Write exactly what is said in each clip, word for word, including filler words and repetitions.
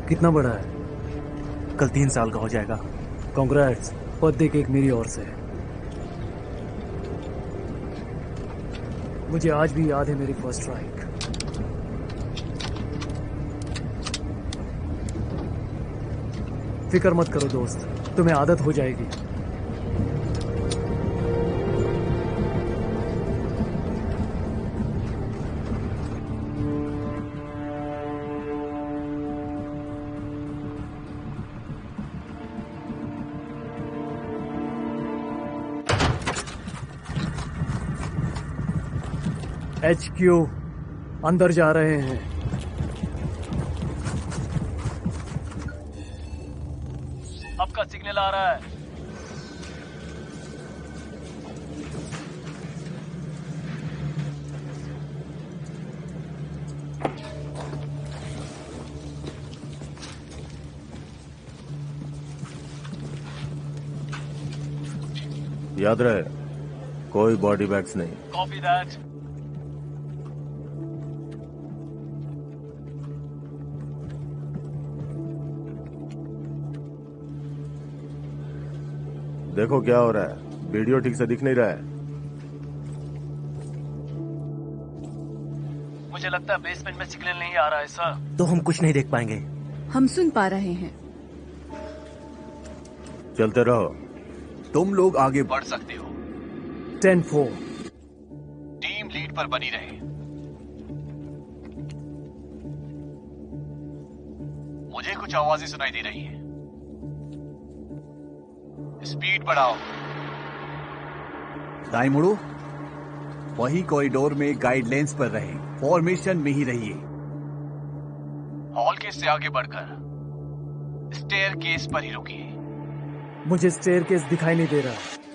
कितना बड़ा है? कल तीन साल का हो जाएगा। कांग्रेट्स, बर्थडे केक मेरी ओर से। मुझे आज भी याद है मेरी फर्स्ट स्ट्राइक। फिक्र मत करो दोस्त, तुम्हें आदत हो जाएगी। एच क्यू अंदर जा रहे हैं। आपका सिग्नल आ रहा है। याद रहे, कोई बॉडी बैग्स नहीं। Copy that. देखो क्या हो रहा है, वीडियो ठीक से दिख नहीं रहा है। मुझे लगता है बेसमेंट में सिग्नल नहीं आ रहा है सर। तो हम कुछ नहीं देख पाएंगे। हम सुन पा रहे हैं। चलते रहो। तुम लोग आगे बढ़ सकते हो। Ten four. टीम लीड पर बनी रहे। मुझे कुछ आवाजें सुनाई दे रही हैं। स्पीड बढ़ाओ। दाएं मुड़ो। वही कॉरिडोर में गाइडलाइंस पर रहे, फॉर्मेशन में ही रहिए। हॉल के से आगे बढ़कर स्टेयर केस पर ही रुकिए। मुझे स्टेयर केस दिखाई नहीं दे रहा।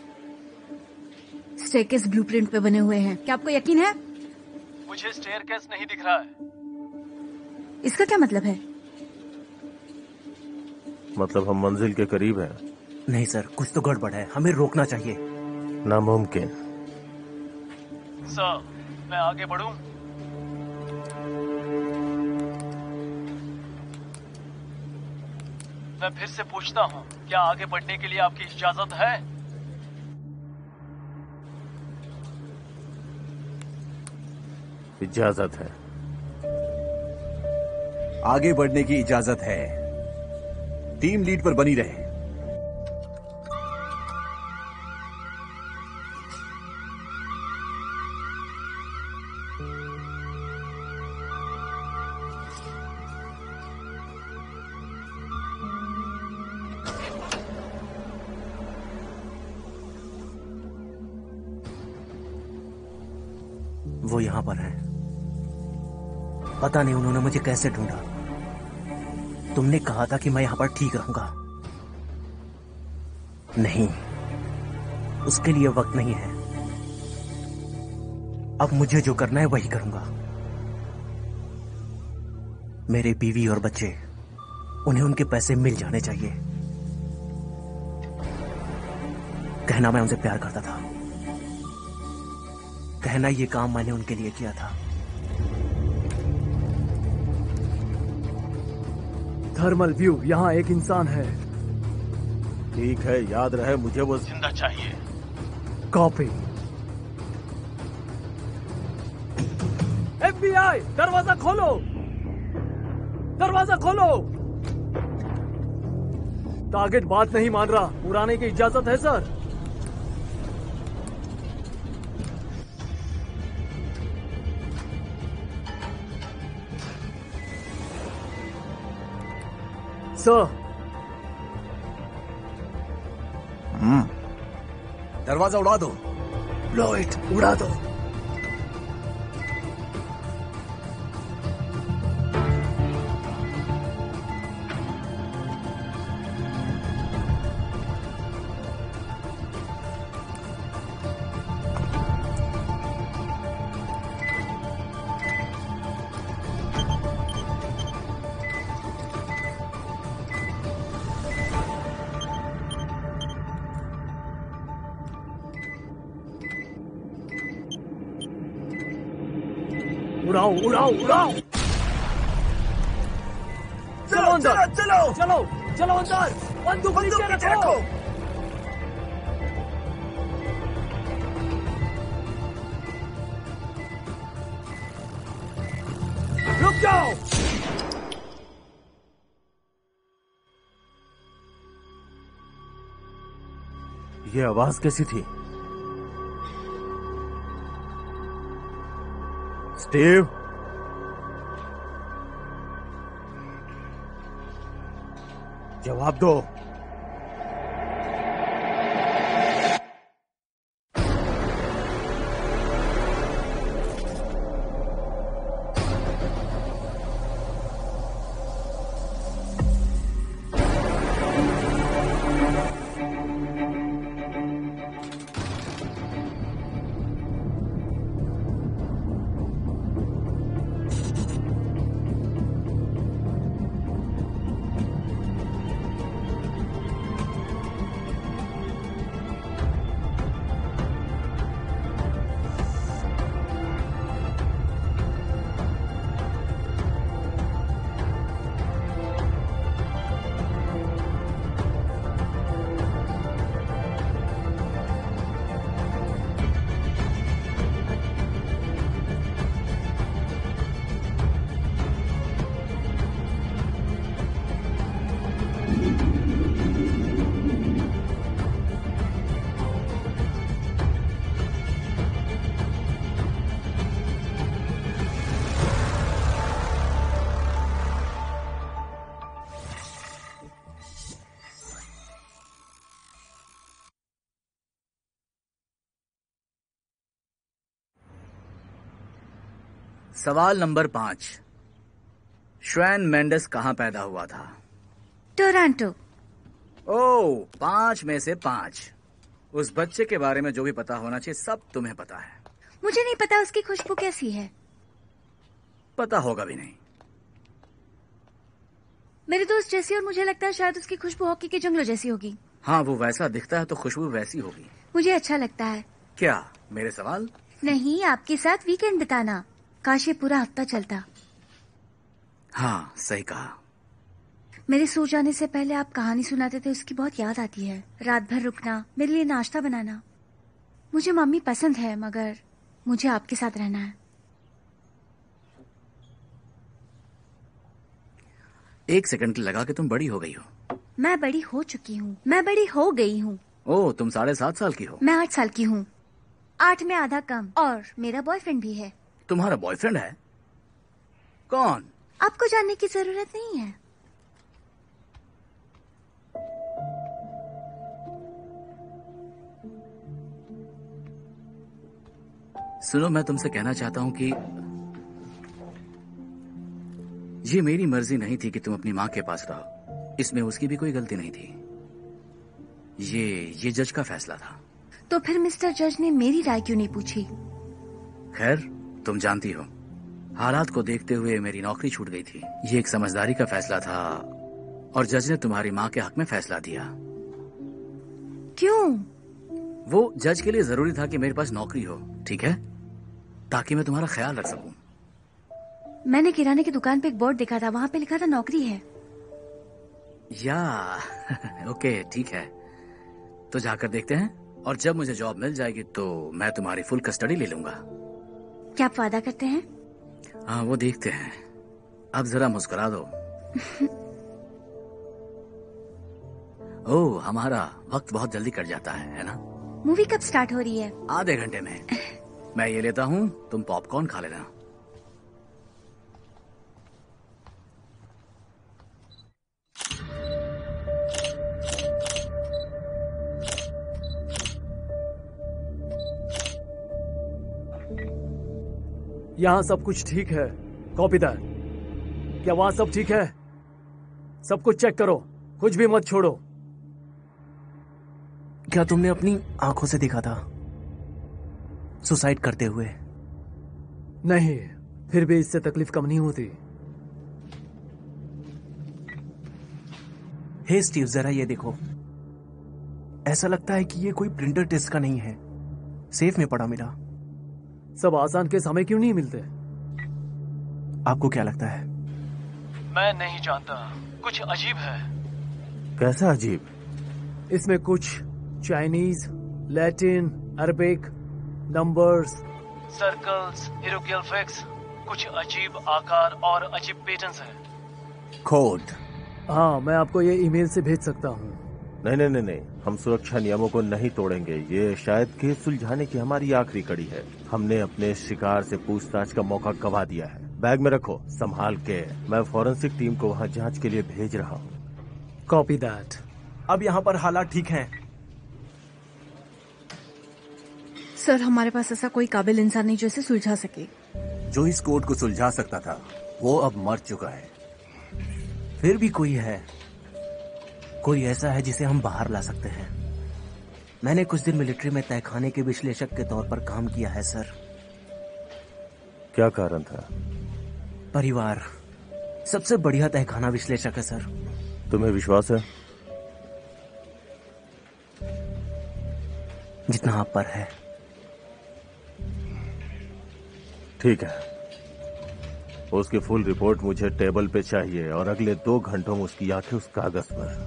स्टेयर केस ब्लूप्रिंट पे बने हुए हैं। क्या आपको यकीन है? मुझे स्टेयर केस नहीं दिख रहा है। इसका क्या मतलब है? मतलब हम मंजिल के करीब हैं। नहीं सर, कुछ तो गड़बड़ है, हमें रोकना चाहिए। नामुमकिन। सर, मैं आगे बढ़ूं? मैं फिर से पूछता हूं, क्या आगे बढ़ने के लिए आपकी इजाजत है? इजाजत है। आगे बढ़ने की इजाजत है। टीम लीड पर बनी रहे। वो यहां पर है। पता नहीं उन्होंने मुझे कैसे ढूंढा। तुमने कहा था कि मैं यहां पर ठीक रहूंगा। नहीं, उसके लिए वक्त नहीं है। अब मुझे जो करना है वही करूंगा। मेरे बीवी और बच्चे, उन्हें उनके पैसे मिल जाने चाहिए। कहना मैं उनसे प्यार करता था। कहना ये काम मैंने उनके लिए किया था। थर्मल व्यू, यहाँ एक इंसान है। ठीक है, याद रहे मुझे वो जिंदा चाहिए। कॉपी। एफ बी आई, दरवाजा खोलो, दरवाजा खोलो। टारगेट बात नहीं मान रहा। उड़ाने की इजाजत है सर। सर। हम्म दरवाजा उड़ा दो। ब्लो इट, उड़ा दो। उड़ाओ उड़ाओ उड़ाओ। चलो अंदर। चलो चलो चलो अंदर। बंदूक बंदूक नीचे नीचे रखो। रखो। रुक जाओ। ये आवाज कैसी थी? स्टीव, जवाब दो। सवाल नंबर पांच। श्वेन मेंडेस कहां पैदा हुआ था? टोरंटो। ओह, पांच में से पांच। उस बच्चे के बारे में जो भी पता होना चाहिए सब तुम्हें पता है। मुझे नहीं पता उसकी खुशबू कैसी है। पता होगा भी नहीं। मेरे दोस्त जैसी, और मुझे लगता है शायद उसकी खुशबू हॉकी के जंगलों जैसी होगी। हाँ, वो वैसा दिखता है तो खुशबू वैसी होगी। मुझे अच्छा लगता है। क्या मेरे सवाल? नहीं, आपके साथ वीकेंड बिताना। काश ये पूरा हफ्ता चलता। हाँ, सही कहा। मेरे सो जाने से पहले आप कहानी सुनाते थे, उसकी बहुत याद आती है। रात भर रुकना, मेरे लिए नाश्ता बनाना। मुझे मम्मी पसंद है, मगर मुझे आपके साथ रहना है। एक सेकंड लगा कि तुम बड़ी हो गई हो। मैं बड़ी हो चुकी हूँ। मैं बड़ी हो गई हूँ। ओह, तुम साढ़े सात साल की हो। मैं आठ साल की हूँ। आठ में आधा कम। और मेरा बॉयफ्रेंड भी है। तुम्हारा बॉयफ्रेंड है? कौन? आपको जानने की जरूरत नहीं है। सुनो, मैं तुमसे कहना चाहता हूं कि ये मेरी मर्जी नहीं थी कि तुम अपनी मां के पास रहो। इसमें उसकी भी कोई गलती नहीं थी। ये ये जज का फैसला था। तो फिर मिस्टर जज ने मेरी राय क्यों नहीं पूछी? खैर, तुम जानती हो, हालात को देखते हुए मेरी नौकरी छूट गई थी। ये एक समझदारी का फैसला था और जज ने तुम्हारी मां के हक में फैसला दिया। क्यों? वो जज के लिए जरूरी था कि मेरे पास नौकरी हो, ठीक है, ताकि मैं तुम्हारा ख्याल रख सकूं। मैंने किराने की दुकान पे एक बोर्ड देखा था, वहां पे लिखा था नौकरी है। या ओके, ठीक है, तो जाकर देखते हैं। और जब मुझे जॉब मिल जाएगी तो मैं तुम्हारी फुल कस्टडी ले लूंगा। क्या आप वादा करते हैं? हाँ, वो देखते हैं। अब जरा मुस्कुरा दो। ओह, हमारा वक्त बहुत जल्दी कट जाता है, है ना? मूवी कब स्टार्ट हो रही है? आधे घंटे में। मैं ये लेता हूँ, तुम पॉपकॉर्न खा लेना। यहाँ सब कुछ ठीक है। Copy that. क्या वहाँ सब ठीक है? सब कुछ चेक करो, कुछ भी मत छोड़ो। क्या तुमने अपनी आंखों से देखा था सुसाइड करते हुए? नहीं, फिर भी इससे तकलीफ कम नहीं होती। हे स्टीव, जरा ये देखो। ऐसा लगता है कि ये कोई प्रिंटर टेस्ट का नहीं है। सेफ में पड़ा मिला। सब आसान केस हमें क्यों नहीं मिलते? आपको क्या लगता है? मैं नहीं जानता। कुछ अजीब है। कैसा अजीब? इसमें कुछ Chinese, Latin, Arabic, numbers, circles, hieroglyphics, कुछ अजीब आकार और अजीब पैटर्न्स हैं। कोड। हाँ, मैं आपको ये ईमेल से भेज सकता हूँ। नहीं नहीं नहीं नहीं, हम सुरक्षा नियमों को नहीं तोड़ेंगे। ये शायद केस सुलझाने की हमारी आखिरी कड़ी है। हमने अपने शिकार से पूछताछ का मौका गवा दिया है। बैग में रखो, संभाल के। मैं फॉरेंसिक टीम को वहाँ जांच के लिए भेज रहा हूँ। Copy that. अब यहाँ पर हालात ठीक हैं। सर, हमारे पास ऐसा कोई काबिल इंसान नहीं जो इसे सुलझा सके। जो इस कोड को सुलझा सकता था वो अब मर चुका है। फिर भी कोई है, कोई ऐसा है जिसे हम बाहर ला सकते हैं। मैंने कुछ दिन मिलिट्री में तहखाने के विश्लेषक के तौर पर काम किया है सर। क्या कारण था? परिवार सबसे बढ़िया तहखाना विश्लेषक है सर। तुम्हें विश्वास है? जितना आप पर है। ठीक है, उसकी फुल रिपोर्ट मुझे टेबल पे चाहिए और अगले दो घंटों में उसकी आंखें उस कागज पर।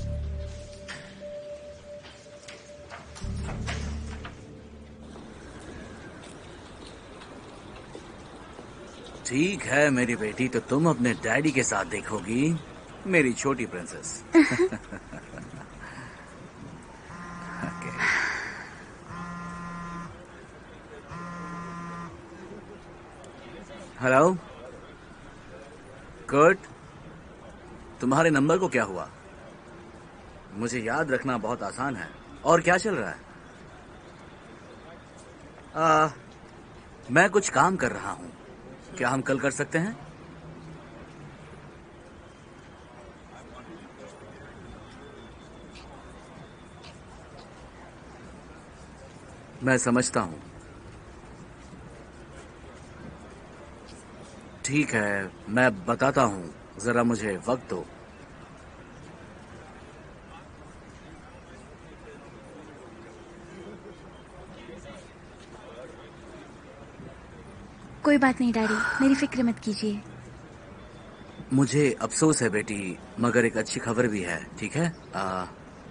ठीक है मेरी बेटी, तो तुम अपने डैडी के साथ देखोगी मेरी छोटी प्रिंसेस। हेलो कर्ट, तुम्हारे नंबर को क्या हुआ? मुझे याद रखना बहुत आसान है। और क्या चल रहा है? आ, मैं कुछ काम कर रहा हूं, क्या हम कल कर सकते हैं? मैं समझता हूं। ठीक है, मैं बताता हूं, जरा मुझे वक्त दो। कोई बात नहीं डैडी, मेरी फिक्र मत कीजिए। मुझे अफसोस है बेटी, मगर एक अच्छी खबर भी है। ठीक है, आ,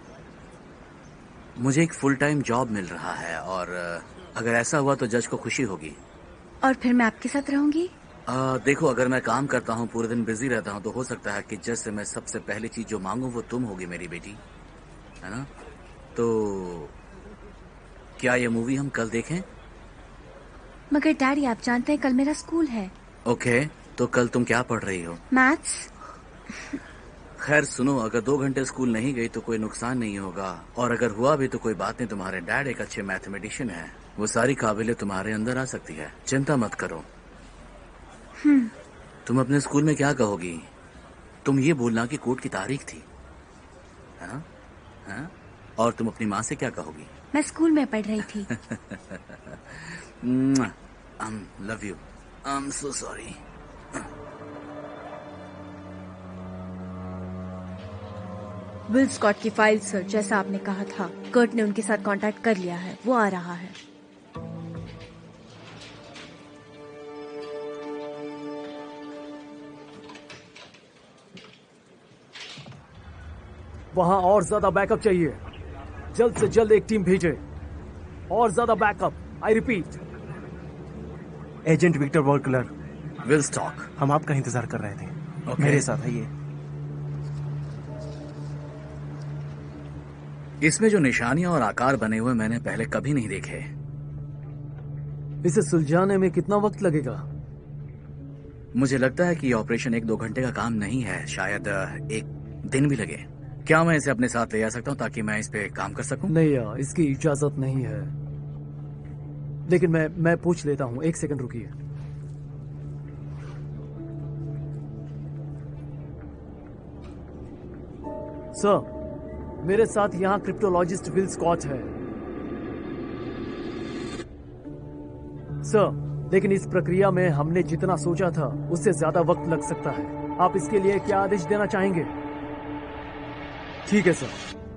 मुझे एक फुल टाइम जॉब मिल रहा है और अगर ऐसा हुआ तो जज को खुशी होगी। और फिर मैं आपके साथ रहूंगी? आ, देखो, अगर मैं काम करता हूँ, पूरे दिन बिजी रहता हूँ, तो हो सकता है कि जज से मैं सबसे पहली चीज जो मांगू वो तुम होगी मेरी बेटी, है ना? तो क्या ये मूवी हम कल देखें? मगर डैडी, आप जानते हैं कल मेरा स्कूल है। ओके, तो कल तुम क्या पढ़ रही हो? मैथ्स। खैर सुनो, अगर दो घंटे स्कूल नहीं गई तो कोई नुकसान नहीं होगा, और अगर हुआ भी तो कोई बात नहीं। तुम्हारे डैड एक अच्छे मैथमेटिशियन है, वो सारी काबिलियत तुम्हारे अंदर आ सकती है। चिंता मत करो। हम्म। तुम अपने स्कूल में क्या कहोगी? तुम ये बोलना कि कोर्ट की तारीख थी, है ना? है? और तुम अपनी माँ से क्या कहोगी? मैं स्कूल में पढ़ रही थी। Love you. I am so sorry. Will Scott की फाइल सर, जैसा आपने कहा था, कर्ट ने उनके साथ कांटेक्ट कर लिया है। वो आ रहा है। वहां और ज्यादा बैकअप चाहिए। जल्द से जल्द एक टीम भेजे। और ज्यादा backup. I repeat. Agent Victor वॉलकलर। विल स्टॉक, हम आपका इंतजार कर रहे थे। okay. मेरे साथ आइए। इसमें जो निशानियां और आकार बने हुए मैंने पहले कभी नहीं देखे। इसे सुलझाने में कितना वक्त लगेगा? मुझे लगता है कि ये ऑपरेशन एक दो घंटे का काम नहीं है, शायद एक दिन भी लगे। क्या मैं इसे अपने साथ ले जा सकता हूँ ताकि मैं इस पे काम कर सकूं? नहीं यार, इसकी इजाजत नहीं है। लेकिन मैं मैं पूछ लेता हूँ। एक सेकंड रुकिए। सर, मेरे साथ यहाँ क्रिप्टोलॉजिस्ट विल स्कॉट है। सर, लेकिन इस प्रक्रिया में हमने जितना सोचा था उससे ज्यादा वक्त लग सकता है। आप इसके लिए क्या आदेश देना चाहेंगे? ठीक है सर।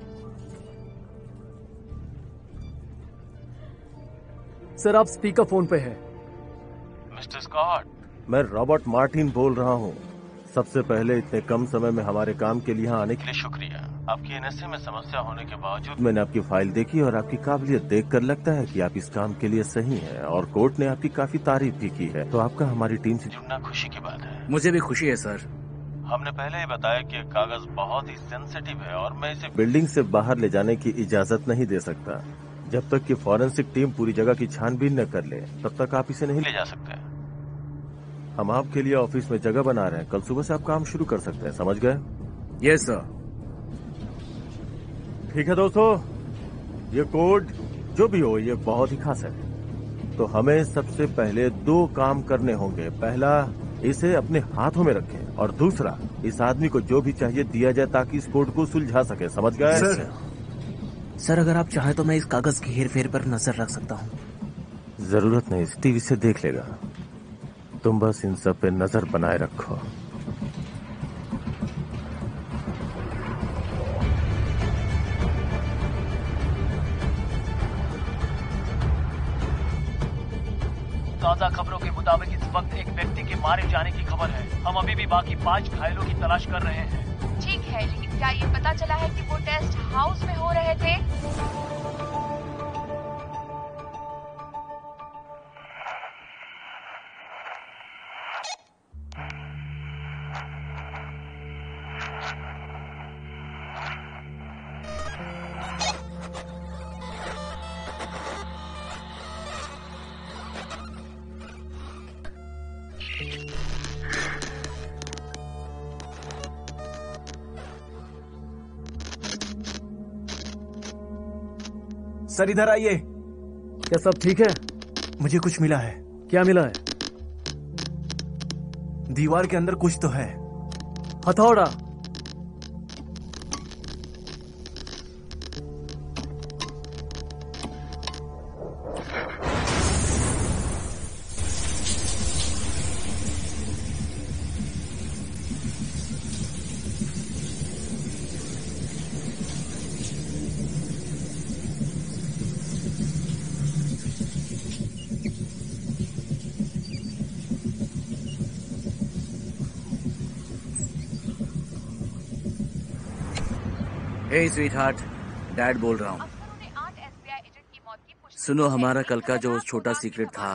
सर, आप स्पीकर फोन पे हैं। मिस्टर स्कॉट, मैं रॉबर्ट मार्टिन बोल रहा हूँ। सबसे पहले इतने कम समय में हमारे काम के लिए यहाँ आने के लिए शुक्रिया। आपकी एनएसए में समस्या होने के बावजूद मैंने आपकी फाइल देखी और आपकी काबिलियत देखकर लगता है कि आप इस काम के लिए सही हैं और कोर्ट ने आपकी काफी तारीफ भी की है, तो आपका हमारी टीम से जुड़ना खुशी की बात है। मुझे भी खुशी है सर। हमने पहले ही बताया कि कागज बहुत ही सेंसिटिव है और मैं इसे बिल्डिंग से बाहर ले जाने की इजाजत नहीं दे सकता। जब तक कि फॉरेंसिक टीम पूरी जगह की छानबीन न कर ले तब तक आप इसे नहीं ले जा सकते। हम आपके लिए ऑफिस में जगह बना रहे हैं, कल सुबह से आप काम शुरू कर सकते हैं, समझ गए? Yes sir. ठीक है दोस्तों, ये कोड जो भी हो ये बहुत ही खास है, तो हमें सबसे पहले दो काम करने होंगे। पहला, इसे अपने हाथों में रखें और दूसरा, इस आदमी को जो भी चाहिए दिया जाए ताकि इस कोड को सुलझा सके, समझ गए? सर, सर अगर आप चाहें तो मैं इस कागज की हेर फेर पर नजर रख सकता हूँ। जरूरत नहीं, टीवी से देख लेगा। तुम बस इन सब पे नजर बनाए रखो। ताजा खबरों के मुताबिक इस वक्त एक व्यक्ति के मारे जाने की खबर है। हम अभी भी बाकी पांच घायलों की तलाश कर रहे हैं। ठीक है, लेकिन क्या ये पता चला है कि वो टेस्ट हाउस में हो रहे थे? सर इधर आइए। क्या सब ठीक है? मुझे कुछ मिला है। क्या मिला है? दीवार के अंदर कुछ तो है। हथौड़ा। हे स्वीट हार्ट, डैड बोल रहा हूँ। सुनो, हमारा कल का जो छोटा सीक्रेट था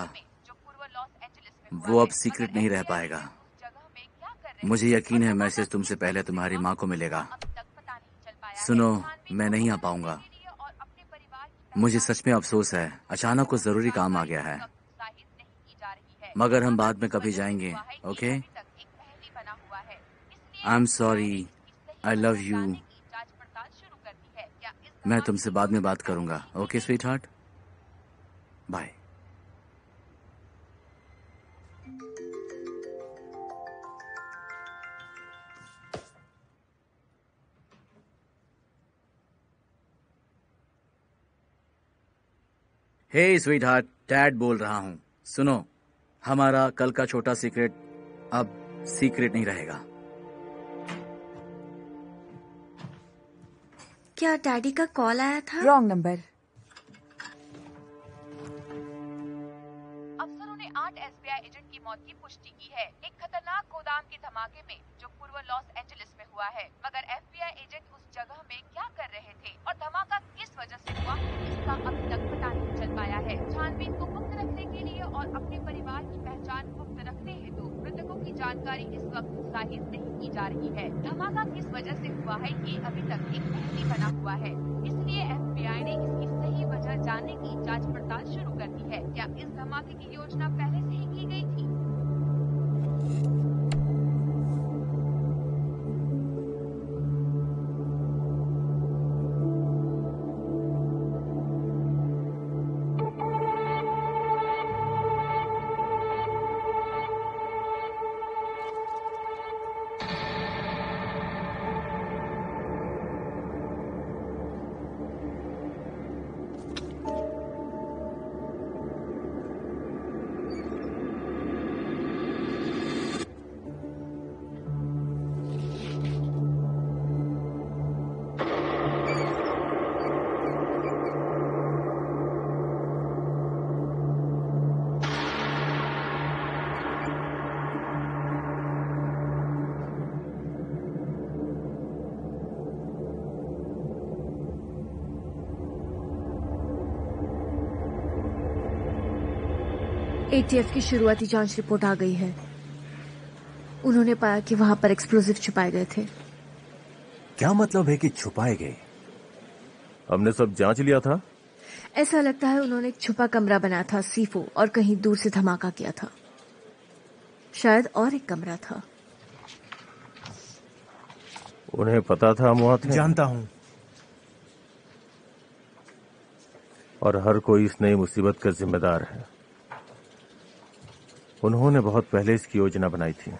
वो अब सीक्रेट नहीं रह पाएगा। मुझे यकीन है मैसेज तुमसे पहले तुम्हारी माँ को मिलेगा। सुनो, मैं नहीं आ पाऊंगा। मुझे सच में अफसोस है, अचानक कुछ जरूरी काम आ गया है, मगर हम बाद में कभी जाएंगे। Okay? I am sorry, I love you. मैं तुमसे बाद में बात करूंगा। Okay sweetheart, bye. Hey sweetheart, dad बोल रहा हूँ। सुनो, हमारा कल का छोटा सीक्रेट अब सीक्रेट नहीं रहेगा। क्या डैडी का कॉल आया था? Wrong number. अफसरों ने आठ एफबीआई एजेंट की मौत की पुष्टि की है, एक खतरनाक गोदाम के धमाके में जो पूर्व लॉस एंजलिस में हुआ है। मगर एफबीआई एजेंट उस जगह में क्या कर रहे थे और धमाका किस वजह से हुआ, इसका अभी तक पता नहीं चल पाया है। छानबीन को गुप्त रखने के लिए और अपने परिवार की पहचान गुप्त रखने हेतु मृतकों की जानकारी इस वक्त जाहिर नहीं की जा रही है। धमाका किस वजह से हुआ है ये अभी तक एक पहेली बना हुआ है, इसलिए एफबीआई ने इसकी सही वजह जानने की जांच पड़ताल शुरू कर दी है। क्या इस धमाके की योजना पहले से ही की गई थी? एटीएफ की शुरुआती जांच रिपोर्ट आ गई है। उन्होंने पाया कि वहां पर एक्सप्लोजिव छुपाए गए थे। क्या मतलब है कि छुपाए गए? हमने सब जांच लिया था। ऐसा लगता है उन्होंने एक छुपा कमरा बनाया था सीफो और कहीं दूर से धमाका किया था। शायद और एक कमरा था। उन्हें पता था हम वहां थे। जानता हूं। और हर कोई इस नई मुसीबत का जिम्मेदार है। उन्होंने बहुत पहले इसकी योजना बनाई थी।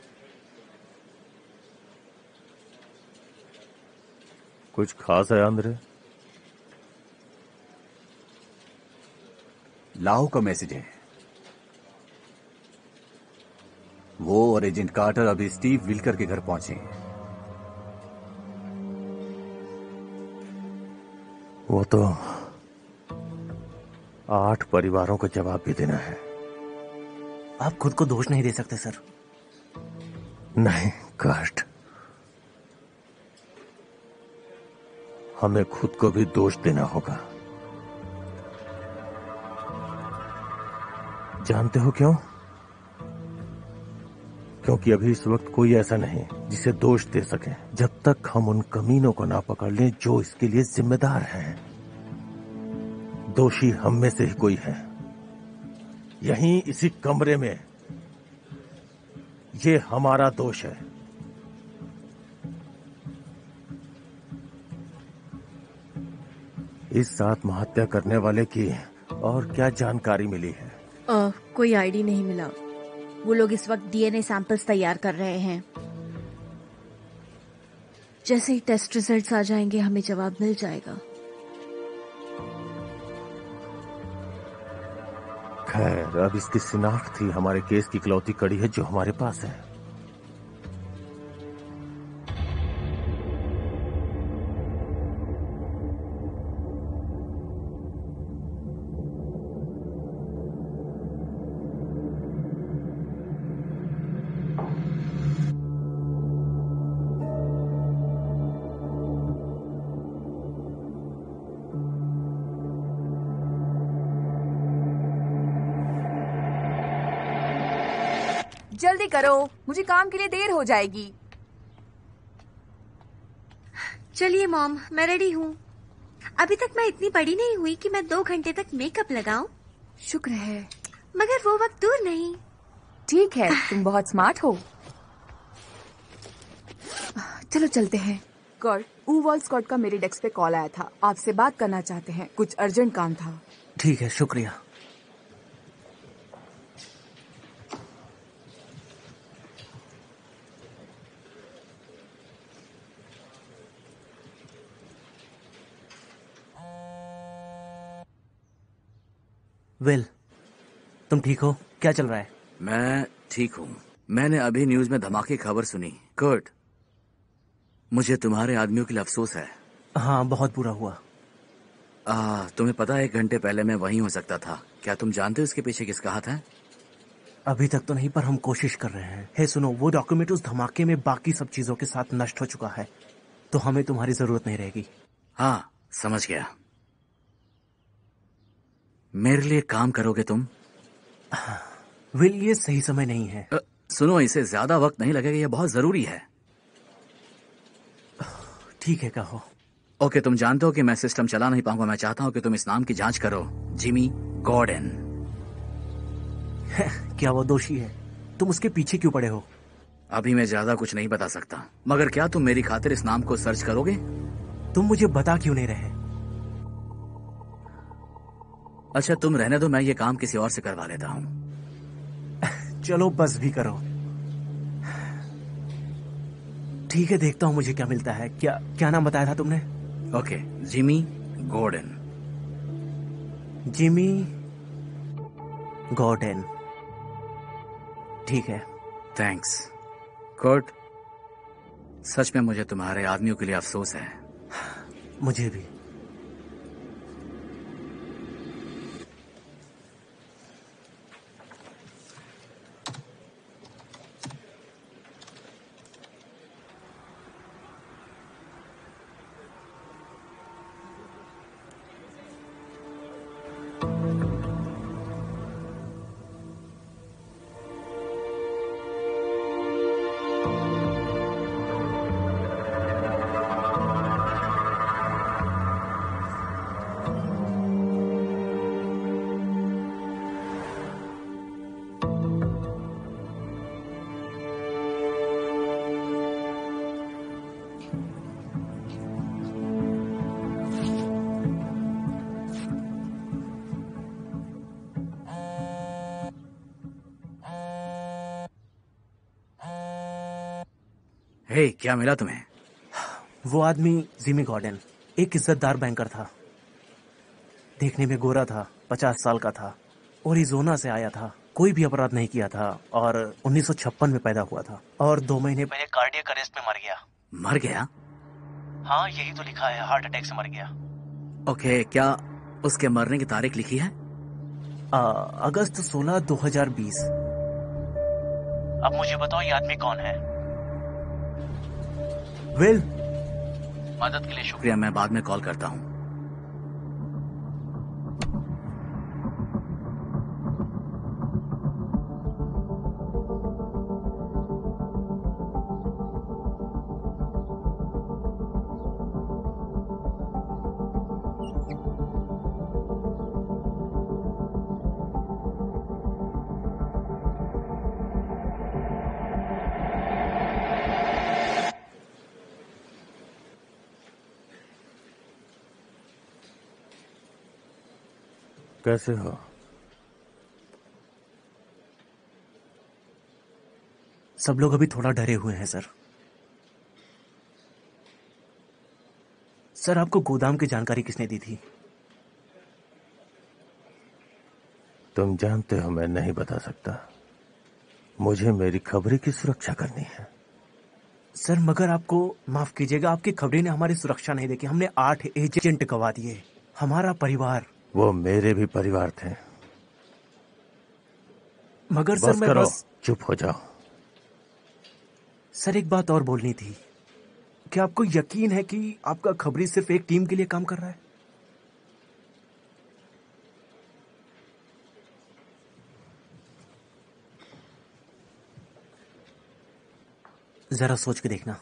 कुछ खास है आंद्रे? लाओ का मैसेज है। वो और एजेंट कार्टर अभी स्टीव विल्कर के घर पहुंचे। वो तो आठ परिवारों को जवाब भी देना है। आप खुद को दोष नहीं दे सकते सर। नहीं कष्ट, हमें खुद को भी दोष देना होगा। जानते हो क्यों? क्योंकि अभी इस वक्त कोई ऐसा नहीं जिसे दोष दे सके जब तक हम उन कमीनों को ना पकड़ लें जो इसके लिए जिम्मेदार हैं। दोषी हम में से ही कोई है। यहीं इसी कमरे में। ये हमारा दोष है। इस आत्महत्या करने वाले की और क्या जानकारी मिली है? आ, कोई आईडी नहीं मिला। वो लोग इस वक्त डीएनए सैंपल्स तैयार कर रहे हैं। जैसे ही टेस्ट रिजल्ट्स आ जाएंगे हमें जवाब मिल जाएगा। खैर, अब इसकी शिनाख्त ही हमारे केस की इकलौती कड़ी है जो हमारे पास है। जल्दी करो, मुझे काम के लिए देर हो जाएगी। चलिए मॉम, मैं रेडी हूँ। अभी तक मैं इतनी बड़ी नहीं हुई कि मैं दो घंटे तक मेकअप लगाऊं। शुक्र है। मगर वो वक्त दूर नहीं। ठीक है, तुम बहुत स्मार्ट हो। चलो चलते हैं। कर्ट, ऊवॉल स्कॉट का मेरे डेस्क पे कॉल आया था। आपसे बात करना चाहते हैं, कुछ अर्जेंट काम था। ठीक है, शुक्रिया। विल, तुम ठीक हो? क्या चल रहा है? मैं ठीक हूँ। मैंने अभी न्यूज में धमाके की खबर सुनी। कर्ट, मुझे तुम्हारे आदमियों के लिए अफसोस है। हाँ, बहुत बुरा हुआ। आ, तुम्हें पता है एक घंटे पहले मैं वहीं हो सकता था। क्या तुम जानते हो इसके पीछे किसका हाथ है? अभी तक तो नहीं, पर हम कोशिश कर रहे हैं। हे सुनो, वो डॉक्यूमेंट उस धमाके में बाकी सब चीजों के साथ नष्ट हो चुका है, तो हमें तुम्हारी जरूरत नहीं रहेगी। हाँ, समझ गया। मेरे लिए काम करोगे तुम? विल, ये सही समय नहीं है। आ, सुनो, इसे ज्यादा वक्त नहीं लगेगा, ये बहुत जरूरी है। ठीक है, कहो। ओके, तुम जानते हो कि मैं सिस्टम चला नहीं पाऊंगा। मैं चाहता हूं कि तुम इस नाम की जांच करो, जिमी गॉर्डन। क्या वो दोषी है? तुम उसके पीछे क्यों पड़े हो? अभी मैं ज्यादा कुछ नहीं बता सकता, मगर क्या तुम मेरी खातिर इस नाम को सर्च करोगे? तुम मुझे बता क्यों नहीं रहे? अच्छा, तुम रहने दो, मैं ये काम किसी और से करवा लेता हूं। चलो, बस भी करो। ठीक है, देखता हूं मुझे क्या मिलता है। क्या क्या नाम बताया था तुमने? Okay, Jimmy Gordon. Jimmy Gordon, ठीक है। Thanks Kurt. सच में मुझे तुम्हारे आदमियों के लिए अफसोस है। मुझे भी। हे, क्या मिला तुम्हें? वो आदमी जिमी गॉर्डन एक इज्जतदार बैंकर था। देखने में गोरा था, पचास साल का था, ओरिजोना से आया था, कोई भी अपराध नहीं किया था और उन्नीस सौ छप्पन में पैदा हुआ था और दो महीने पहले कार्डियक अरेस्ट में मर गया। मर गया? हाँ, यही तो लिखा है, हार्ट अटैक से मर गया। ओके, क्या उसके मरने की तारीख लिखी है? आ, अगस्त सोलह दो हजार बीस। अब मुझे बताओ ये आदमी कौन है? विल, मदद के लिए शुक्रिया, मैं बाद में कॉल करता हूँ। कैसे हो? सब लोग अभी थोड़ा डरे हुए हैं सर। सर, आपको गोदाम की जानकारी किसने दी थी? तुम जानते हो मैं नहीं बता सकता। मुझे मेरी खबरें की सुरक्षा करनी है। सर, मगर आपको माफ कीजिएगा, आपकी खबरें ने हमारी सुरक्षा नहीं देखी। हमने आठ एजेंट गवा दिए, हमारा परिवार। वो मेरे भी परिवार थे। मगर बस सर मैं करो, बस चुप हो जाओ। सर, एक बात और बोलनी थी। क्या आपको यकीन है कि आपका खबरी सिर्फ एक टीम के लिए काम कर रहा है? जरा सोच के देखना।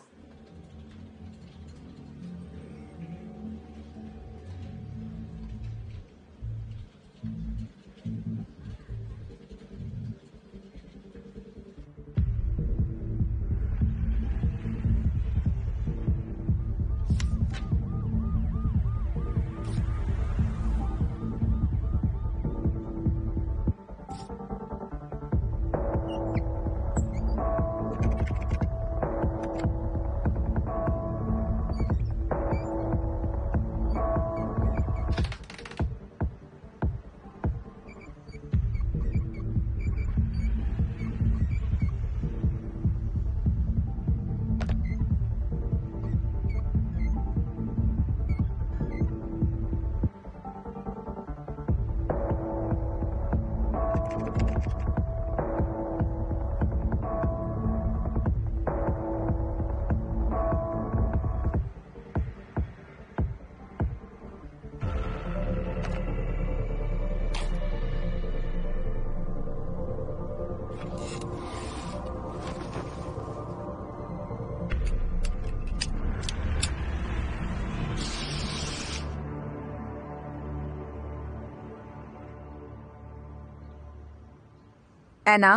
एना,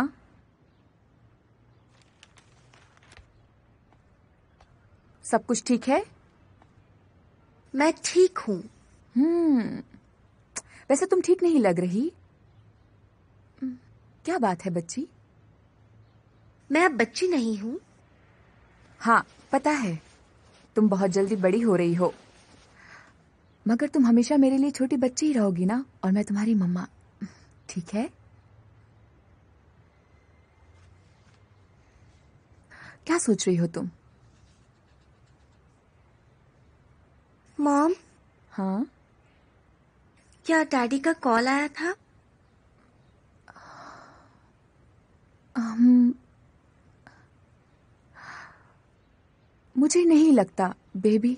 सब कुछ ठीक है? मैं ठीक हूँ। हम्म, वैसे तुम ठीक नहीं लग रही। क्या बात है बच्ची? मैं अब बच्ची नहीं हूँ। हाँ, पता है, तुम बहुत जल्दी बड़ी हो रही हो, मगर तुम हमेशा मेरे लिए छोटी बच्ची ही रहोगी ना, और मैं तुम्हारी मम्मा। ठीक है? क्या सोच रही हो तुम? मॉम, हाँ? क्या डैडी का कॉल आया था? um, मुझे नहीं लगता बेबी।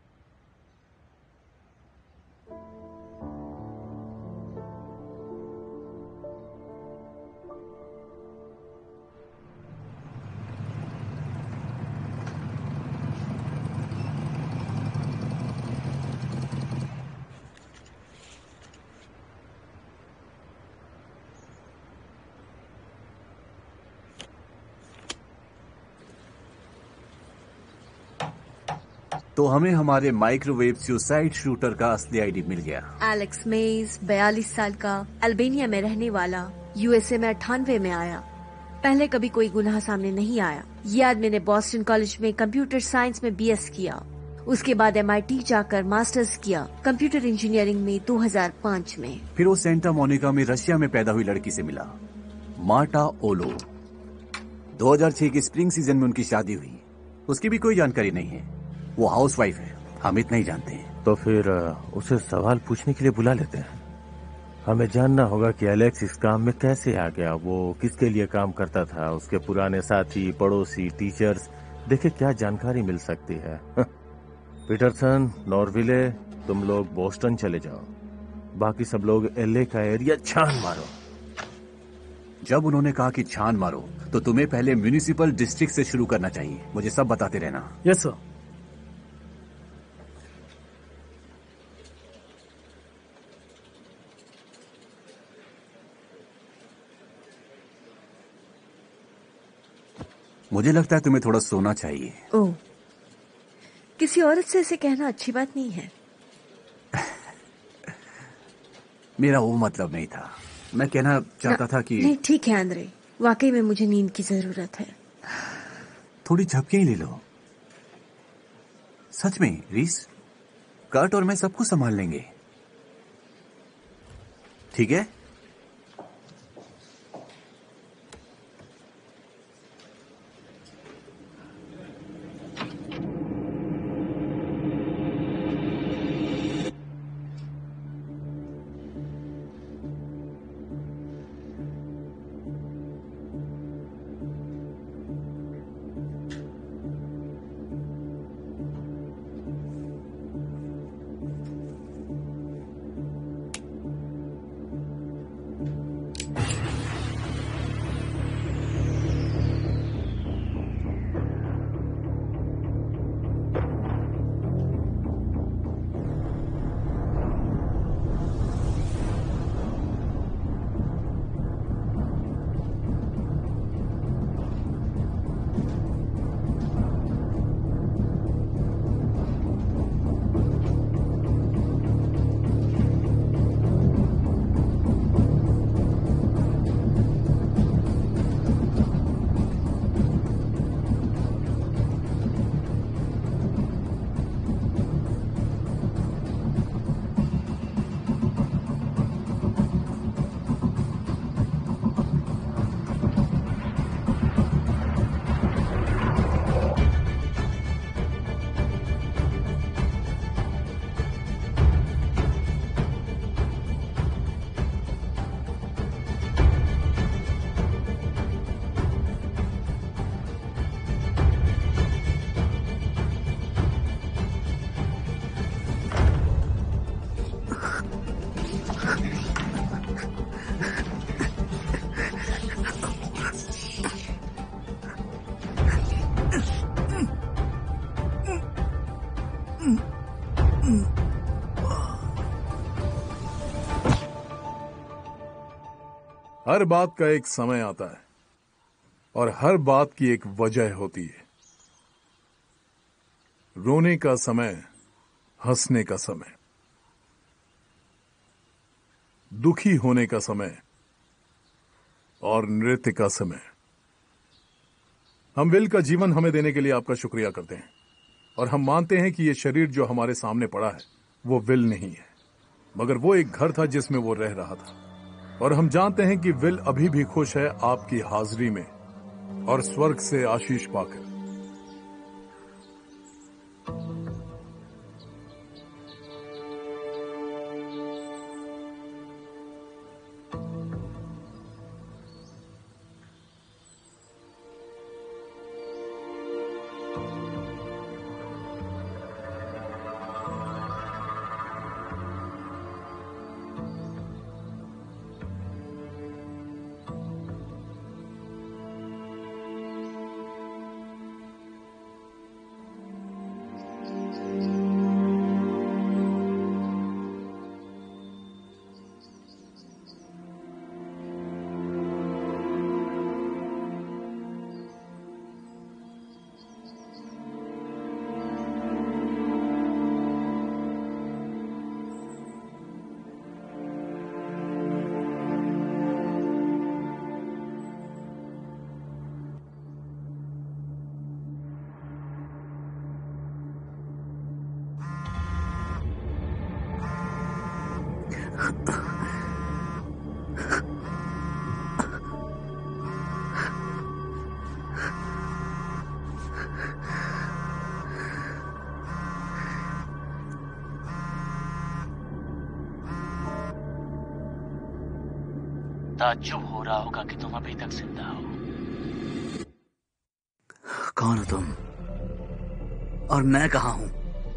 तो हमें हमारे माइक्रोवेव सुसाइड शूटर का असली आईडी मिल गया। एलेक्स मेज, बयालीस साल का, अल्बेनिया में रहने वाला, यूएसए में अट्ठानवे में आया। पहले कभी कोई गुनाह सामने नहीं आया। ये आदमी ने बॉस्टन कॉलेज में कंप्यूटर साइंस में बीएस किया, उसके बाद एमआईटी जाकर मास्टर्स किया कंप्यूटर इंजीनियरिंग में दो हज़ार पाँच में। फिर वो सेंटा मोनिका में रशिया में पैदा हुई लड़की से मिला, मार्टा ओलो। दो हज़ार छह की स्प्रिंग सीजन में उनकी शादी हुई। उसकी भी कोई जानकारी नहीं है, वो हाउसवाइफ है, हम इतना ही जानते हैं। तो फिर उसे सवाल पूछने के लिए बुला लेते हैं। हमें जानना होगा कि एलेक्स इस काम में कैसे आ गया, वो किसके लिए काम करता था, उसके पुराने साथी, पड़ोसी, टीचर्स। देखे क्या जानकारी मिल सकती है। पीटरसन, नॉर्विले, तुम लोग बोस्टन चले जाओ, बाकी सब लोग एलए का एरिया छान मारो। जब उन्होंने कहा कि छान मारो तो तुम्हें पहले म्यूनिसिपल डिस्ट्रिक्ट से शुरू करना चाहिए। मुझे सब बताते रहना। Yes sir. मुझे लगता है तुम्हें थोड़ा सोना चाहिए। ओह, किसी औरत से ऐसे कहना अच्छी बात नहीं है। मेरा वो मतलब नहीं था, मैं कहना चाहता था कि नहीं, ठीक है आंद्रे, वाकई में मुझे नींद की जरूरत है। थोड़ी झपकियां ही ले लो। सच में रीस, कर्ट और मैं सब कुछ संभाल लेंगे, ठीक है? हर बात का एक समय आता है और हर बात की एक वजह होती है। रोने का समय, हंसने का समय, दुखी होने का समय और नृत्य का समय। हम विल का जीवन हमें देने के लिए आपका शुक्रिया करते हैं और हम मानते हैं कि यह शरीर जो हमारे सामने पड़ा है वो विल नहीं है, मगर वो एक घर था जिसमें वो रह रहा था। और हम जानते हैं कि विल अभी भी खुश है आपकी हाजिरी में और स्वर्ग से आशीष पाकर। ताज्जुब हो रहा होगा कि तुम अभी तक जिंदा हो। कौन हो तुम और मैं कहाँ हूँ?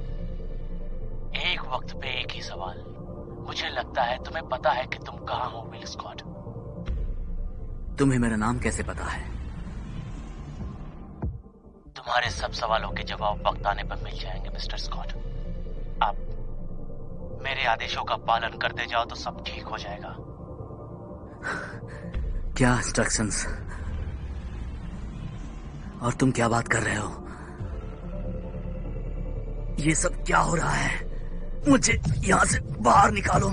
एक वक्त पे एक ही सवाल। मुझे लगता है तुम्हें पता है कि तुम कहाँ हो विल स्कॉट। तुम्हें मेरा नाम कैसे पता है? तुम्हारे सब सवालों के जवाब वक्त आने पर मिल जाएंगे मिस्टर स्कॉट। आप मेरे आदेशों का पालन करते जाओ तो सब ठीक हो जाएगा। क्या इंस्ट्रक्शंस? और तुम क्या बात कर रहे हो? ये सब क्या हो रहा है? मुझे यहां से बाहर निकालो।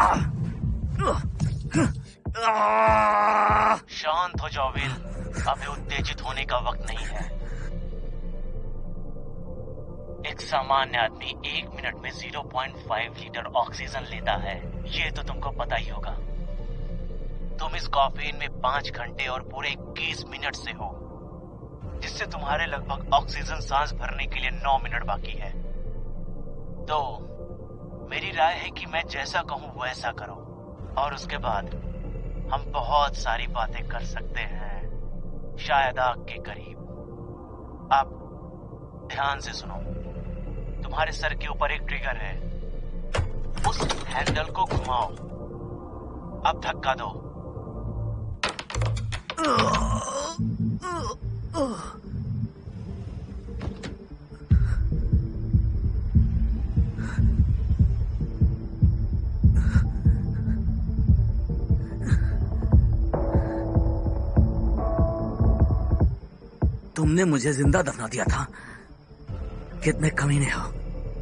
शांत हो जाओ विल, अभी उत्तेजित होने का वक्त नहीं है। एक सामान्य आदमी एक मिनट में zero point five litre oxygen लेता है, ये तो तुमको पता ही होगा। तुम इस कॉफीन में पांच घंटे और पूरे इक्कीस मिनट से हो, जिससे तुम्हारे लगभग ऑक्सीजन सांस भरने के लिए नौ मिनट बाकी है। तो मेरी राय है कि मैं जैसा कहूं वैसा करो, और उसके बाद हम बहुत सारी बातें कर सकते हैं, शायद आग के करीब। आप ध्यान से सुनो। तुम्हारे सर के ऊपर एक ट्रिगर है, उस हैंडल को घुमाओ। अब धक्का दो। तुमने मुझे जिंदा दफना दिया था। कितने कमीने हो।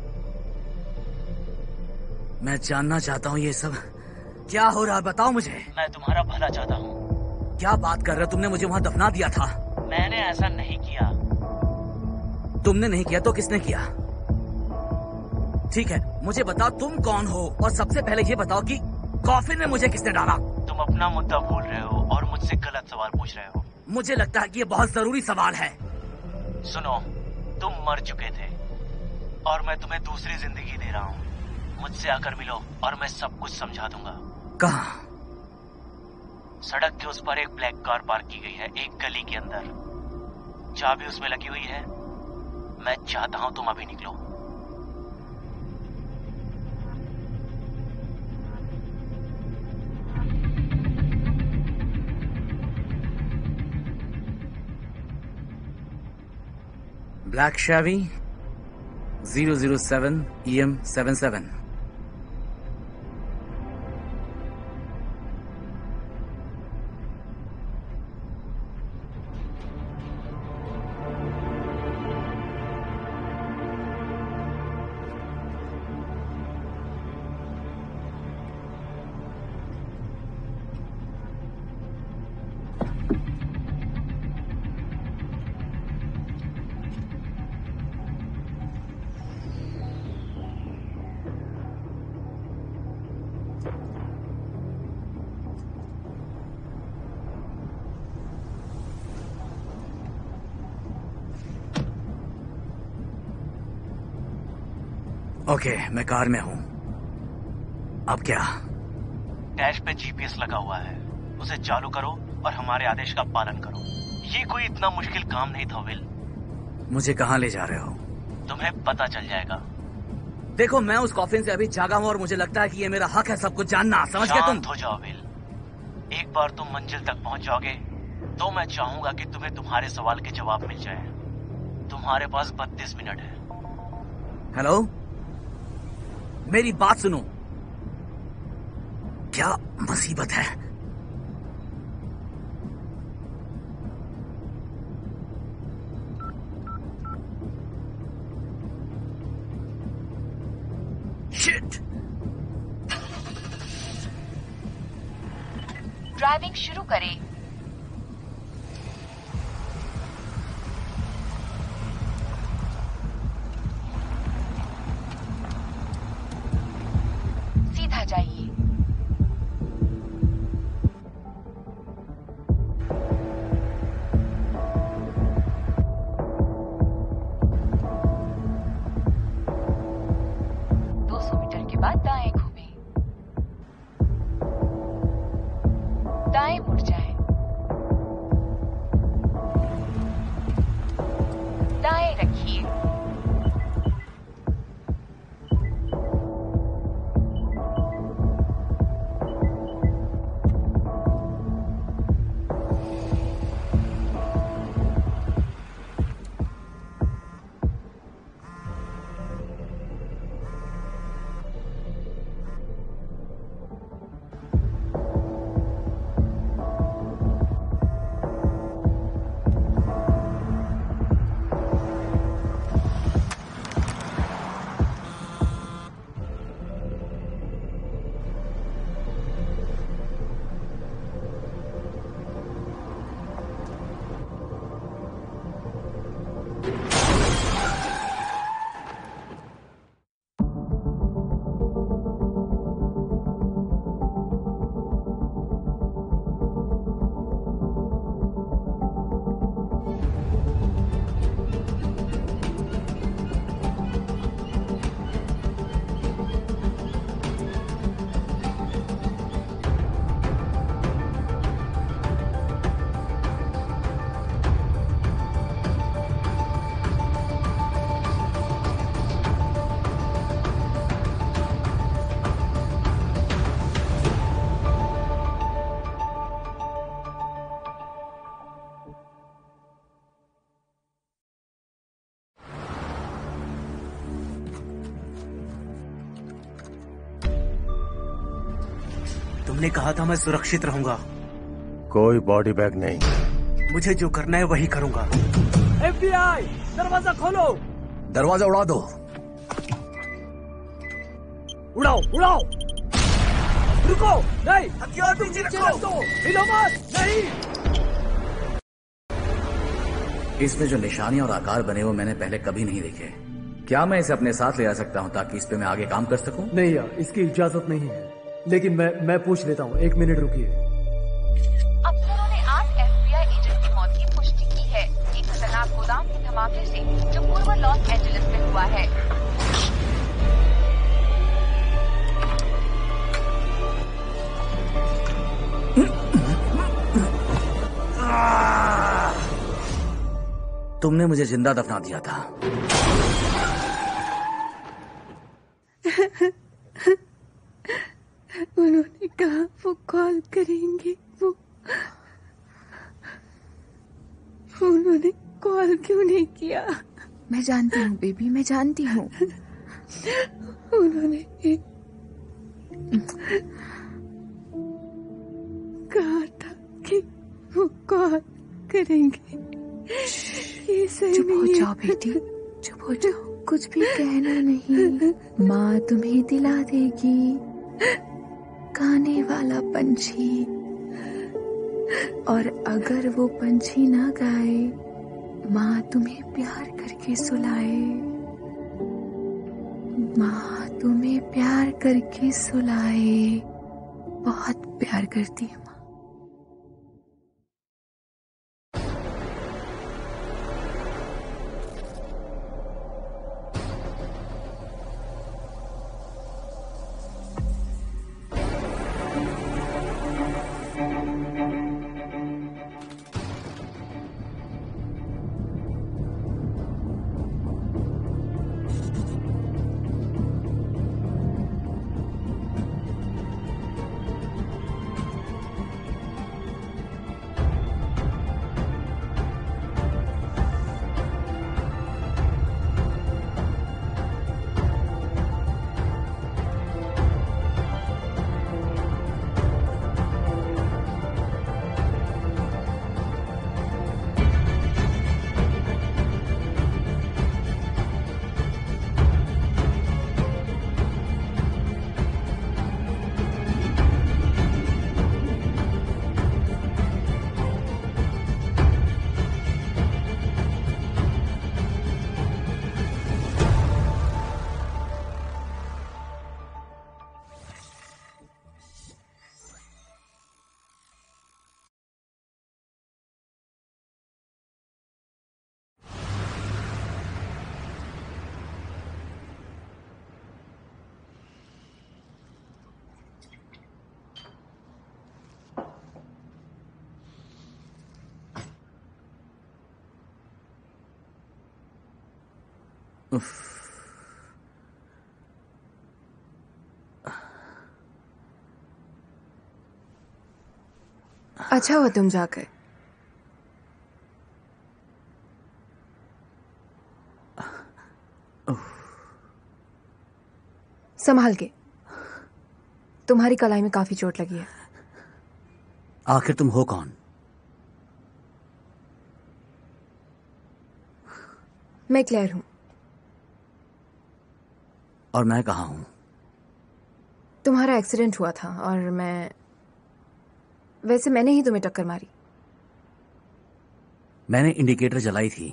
मैं जानना चाहता हूँ ये सब क्या हो रहा है, बताओ मुझे। मैं तुम्हारा भला चाहता हूँ। क्या बात कर रहे हो? तुमने मुझे वहां दफना दिया था। मैंने ऐसा नहीं किया। तुमने नहीं किया तो किसने किया? ठीक है, मुझे बताओ तुम कौन हो, और सबसे पहले ये बताओ कि कॉफिन में मुझे किसने डाला। तुम अपना मुद्दा भूल रहे हो और मुझसे गलत सवाल पूछ रहे हो। मुझे लगता है कि ये बहुत जरूरी सवाल है। सुनो, तुम मर चुके थे और मैं तुम्हें दूसरी जिंदगी दे रहा हूँ। मुझसे आकर मिलो और मैं सब कुछ समझा दूंगा। कहाँ? सड़क के उस पर एक ब्लैक कार पार्क की गई है, एक गली के अंदर। चाबी उसमें लगी हुई है। मैं चाहता हूँ तुम अभी निकलो। Black Chevy zero zero seven E M seven seven. Okay, मैं कार में हूँ। अब क्या? डैश पे जीपीएस लगा हुआ है, उसे चालू करो और हमारे आदेश का पालन करो। ये कोई इतना मुश्किल काम नहीं था विल। मुझे कहाँ ले जा रहे हो? तुम्हें पता चल जाएगा। देखो, मैं उस कॉफिन से अभी जागा हूँ और मुझे लगता है कि ये मेरा हक है सब कुछ जानना। समझ गए तुम? शांत हो जाओ विल। एक बार तुम मंजिल तक पहुंच जाओगे तो मैं चाहूंगा कि तुम्हें तुम्हारे सवाल के जवाब मिल जाए। तुम्हारे पास बत्तीस मिनट है। हेलो, मेरी बात सुनो। क्या मुसीबत है? शिट! ड्राइविंग शुरू करें। सीधा जाइए। दो सौ मीटर के बाद दाएं घूमें। दाएं मुड़ जाएं। दाएं रखिए। तुमने कहा था मैं सुरक्षित रहूंगा। कोई बॉडी बैग नहीं। मुझे जो करना है वही करूंगा। एफबीआई, दरवाजा खोलो। दरवाजा उड़ा दो। उड़ाओ उड़ाओ। रुको, नहीं, हथियार नीचे रखो। हिलो मत, नहीं। इसमें जो निशानी और आकार बने वो मैंने पहले कभी नहीं देखे। क्या मैं इसे अपने साथ ले आ सकता हूँ ताकि इस पे मैं आगे काम कर सकूं? नहीं यार, इसकी इजाजत नहीं है, लेकिन मैं मैं पूछ लेता हूँ। एक मिनट रुकिए। अफसरों ने आठ एफबीआई एजेंट की मौत की पुष्टि की है, एक खतरनाक गोदाम के धमाके से जो पूर्व लॉस एंजलिस में हुआ है। तुमने मुझे जिंदा दफना दिया था। उन्होंने कहा वो कॉल करेंगे। वो उन्होंने कॉल क्यों नहीं किया? मैं जानती हूँ बेबी, मैं जानती हूँ। उन्होंने कहा था कि वो कॉल करेंगे। ये सही चुप हो नहीं है। जाओ बेटी, चुप हो जाओ। कुछ भी कहना नहीं, माँ तुम्हें दिला देगी गाने वाला पंछी। और अगर वो पंछी ना गाए, माँ तुम्हें प्यार करके सुलाए। माँ तुम्हें प्यार करके सुलाए। बहुत प्यार करती है माँ। अच्छा हुआ तुम जाकर। संभाल के, तुम्हारी कलाई में काफी चोट लगी है। आखिर तुम हो कौन? मैं क्लेयर हूं। और मैं कहाँ हूं? तुम्हारा एक्सीडेंट हुआ था और मैं, वैसे मैंने ही तुम्हें टक्कर मारी। मैंने इंडिकेटर जलाई थी।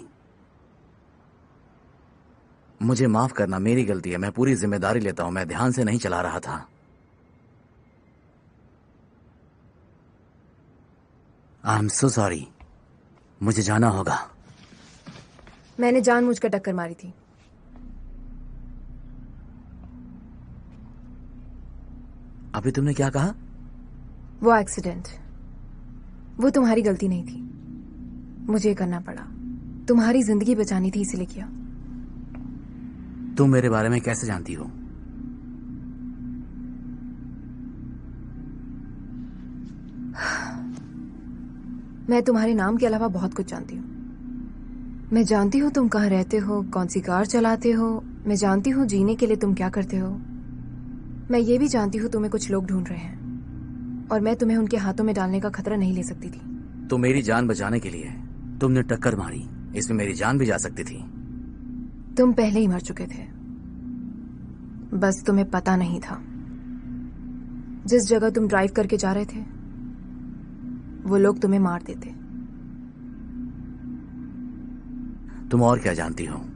मुझे माफ करना, मेरी गलती है। मैं पूरी जिम्मेदारी लेता हूं। मैं ध्यान से नहीं चला रहा था। I am so sorry. मुझे जाना होगा। मैंने जानबूझकर टक्कर मारी थी। अभी तुमने क्या कहा? वो एक्सीडेंट, वो तुम्हारी गलती नहीं थी। मुझे करना पड़ा। तुम्हारी जिंदगी बचानी थी, इसलिए किया। तुम मेरे बारे में कैसे जानती हो? मैं तुम्हारे नाम के अलावा बहुत कुछ जानती हूँ। मैं जानती हूँ तुम कहाँ रहते हो, कौन सी कार चलाते हो। मैं जानती हूँ जीने के लिए तुम क्या करते हो। मैं ये भी जानती हूँ तुम्हें कुछ लोग ढूंढ रहे हैं और मैं तुम्हें उनके हाथों में डालने का खतरा नहीं ले सकती थी। तो मेरी जान बचाने के लिए तुमने टक्कर मारी। इसमें मेरी जान भी जा सकती थी। तुम पहले ही मर चुके थे, बस तुम्हें पता नहीं था। जिस जगह तुम ड्राइव करके जा रहे थे वो लोग तुम्हें मार देते। तुम और क्या जानती हो?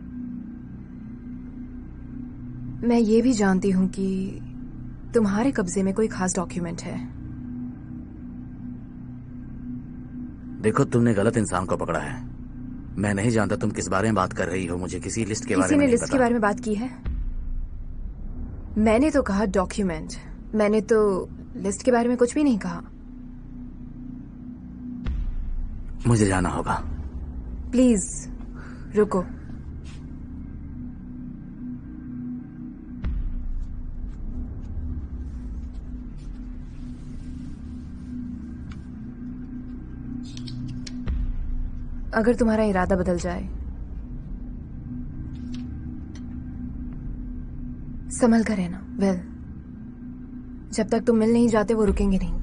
मैं ये भी जानती हूं कि तुम्हारे कब्जे में कोई खास डॉक्यूमेंट है। देखो, तुमने गलत इंसान को पकड़ा है। मैं नहीं जानता तुम किस बारे में बात कर रही हो। मुझे किसी लिस्ट के बारे में नहीं पता। किसी ने लिस्ट के बारे में बात की है? मैंने तो कहा डॉक्यूमेंट। मैंने तो लिस्ट के बारे में कुछ भी नहीं कहा। मुझे जाना होगा। प्लीज रुको। अगर तुम्हारा इरादा बदल जाए, संभल कर रहना। वेल, जब तक तुम मिल नहीं जाते वो रुकेंगे नहीं।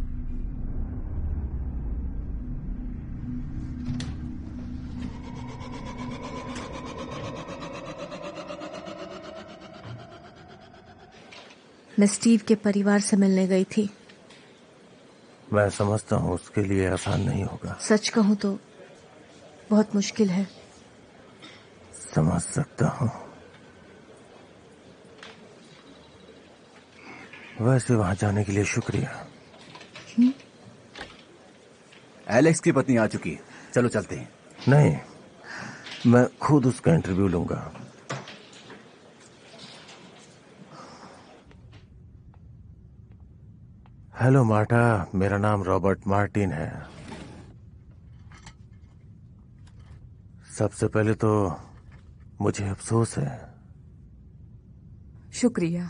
मैं स्टीव के परिवार से मिलने गई थी। मैं समझता हूँ उसके लिए आसान नहीं होगा। सच कहूँ तो बहुत मुश्किल है। समझ सकता हूँ। वैसे वहां जाने के लिए शुक्रिया। एलेक्स की पत्नी आ चुकी है, चलो चलते हैं। नहीं, मैं खुद उसका इंटरव्यू लूंगा। हेलो मार्टा, मेरा नाम रॉबर्ट मार्टिन है। सबसे पहले तो मुझे अफसोस है। शुक्रिया।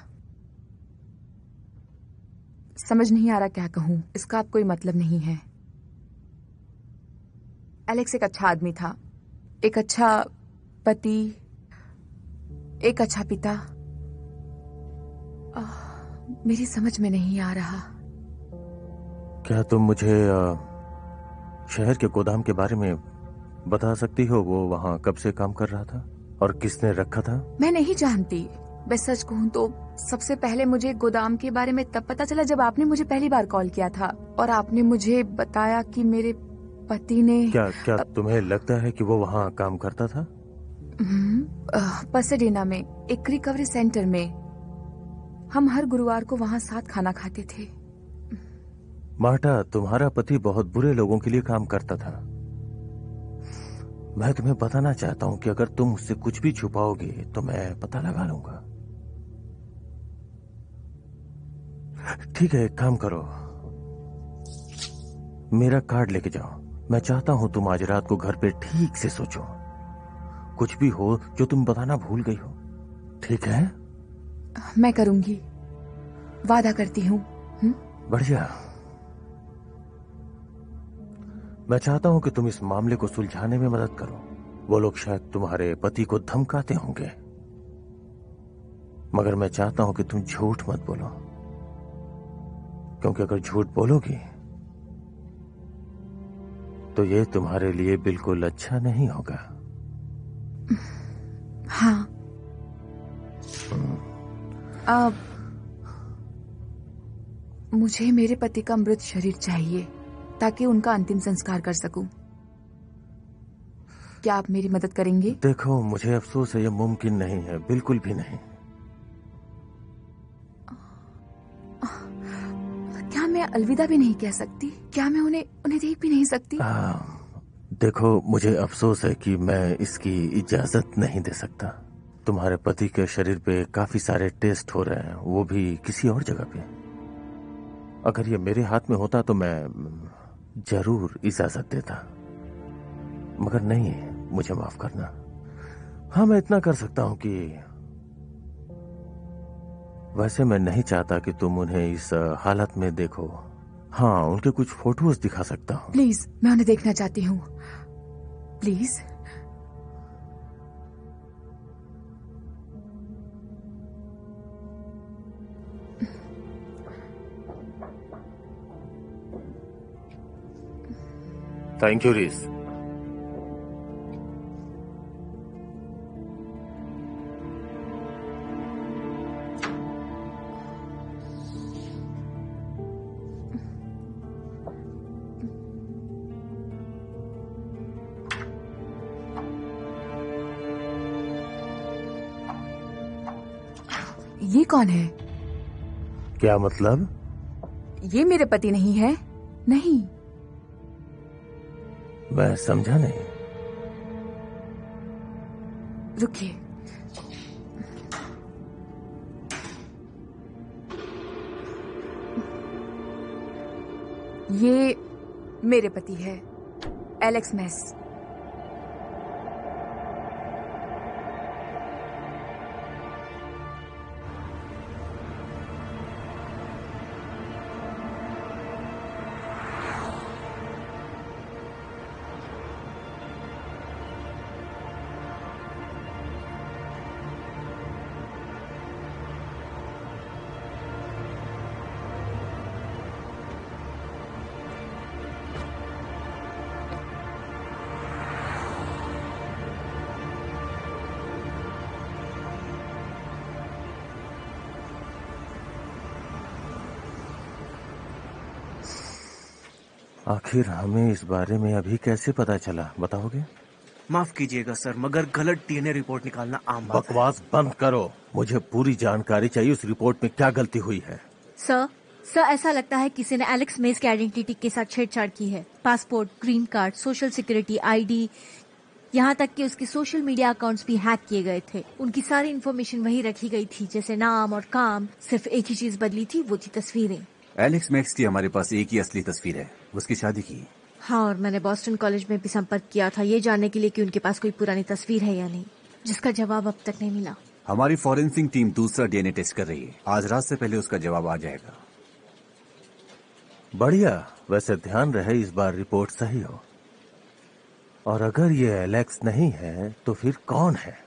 समझ नहीं आ रहा क्या कहूं। इसका अब कोई मतलब नहीं है। एलेक्स एक अच्छा आदमी था, एक अच्छा पति, एक अच्छा पिता। आ, मेरी समझ में नहीं आ रहा। क्या तुम मुझे आ, शहर के गोदाम के बारे में बता सकती हो? वो वहां कब से काम कर रहा था और किसने रखा था? मैं नहीं जानती। मैं सच कहूं तो सबसे पहले मुझे गोदाम के बारे में तब पता चला जब आपने मुझे पहली बार कॉल किया था और आपने मुझे बताया कि मेरे पति ने। क्या क्या तुम्हें लगता है कि वो वहां काम करता था? पसेडेना में एक रिकवरी सेंटर में। हम हर गुरुवार को वहां साथ खाना खाते थे। मार्टा, तुम्हारा पति बहुत बुरे लोगों के लिए काम करता था। मैं तुम्हें बताना चाहता हूं कि अगर तुम मुझसे कुछ भी छुपाओगे तो मैं पता लगा लूंगा। ठीक है, एक काम करो, मेरा कार्ड लेके जाओ। मैं चाहता हूं तुम आज रात को घर पे ठीक से सोचो। कुछ भी हो जो तुम बताना भूल गई हो, ठीक है? मैं करूंगी, वादा करती हूँ। बढ़िया। मैं चाहता हूं कि तुम इस मामले को सुलझाने में मदद करो। वो लोग शायद तुम्हारे पति को धमकाते होंगे, मगर मैं चाहता हूं कि तुम झूठ मत बोलो, क्योंकि अगर झूठ बोलोगी तो ये तुम्हारे लिए बिल्कुल अच्छा नहीं होगा। हाँ। अब मुझे मेरे पति का मृत शरीर चाहिए ताकि उनका अंतिम संस्कार कर सकूं। क्या आप मेरी मदद करेंगे? देखो, मुझे अफसोस है, यह मुमकिन नहीं है, बिल्कुल भी नहीं। क्या मैं अलविदा भी नहीं कह सकती? क्या मैं उन्हें उन्हें देख भी नहीं सकती? आ, देखो, मुझे अफसोस है कि मैं इसकी इजाजत नहीं दे सकता। तुम्हारे पति के शरीर पे काफी सारे टेस्ट हो रहे हैं, वो भी किसी और जगह पे। अगर ये मेरे हाथ में होता तो मैं जरूर इजाजत देता, मगर नहीं, मुझे माफ करना। हाँ, मैं इतना कर सकता हूं कि वैसे मैं नहीं चाहता कि तुम उन्हें इस हालत में देखो। हाँ, उनके कुछ फोटोज दिखा सकता हूँ। प्लीज, मैं उन्हें देखना चाहती हूँ, प्लीज। थैंक यू रीस। ये कौन है? क्या मतलब? ये मेरे पति नहीं है? नहीं। मैं समझा नहीं। रुकिए। ये मेरे पति है, एलेक्स मेस। आखिर हमें इस बारे में अभी कैसे पता चला, बताओगे? माफ कीजिएगा सर, मगर गलत डीएनए रिपोर्ट निकालना आम बात है। बकवास बंद करो, मुझे पूरी जानकारी चाहिए उस रिपोर्ट में क्या गलती हुई है। सर सर ऐसा लगता है किसी ने एलेक्स मेस की आइडेंटिटी के साथ छेड़छाड़ की है। Passport, green card, social security, ID, यहाँ तक कि उसके सोशल मीडिया अकाउंट्स भी हैक किए गए थे। उनकी सारी इन्फॉर्मेशन वही रखी गई थी, जैसे नाम और काम। सिर्फ एक ही चीज बदली थी, वो थी तस्वीरें। एलेक्स मैक्स की हमारे पास एक ही असली तस्वीर है, उसकी शादी की। हाँ, और मैंने बॉस्टन कॉलेज में भी संपर्क किया था ये जानने के लिए कि उनके पास कोई पुरानी तस्वीर है या नहीं, जिसका जवाब अब तक नहीं मिला। हमारी फॉरेंसिक टीम दूसरा डीएनए टेस्ट कर रही है, आज रात से पहले उसका जवाब आ जाएगा। बढ़िया। वैसे ध्यान रहे इस बार रिपोर्ट सही हो, और अगर ये एलेक्स नहीं है तो फिर कौन है?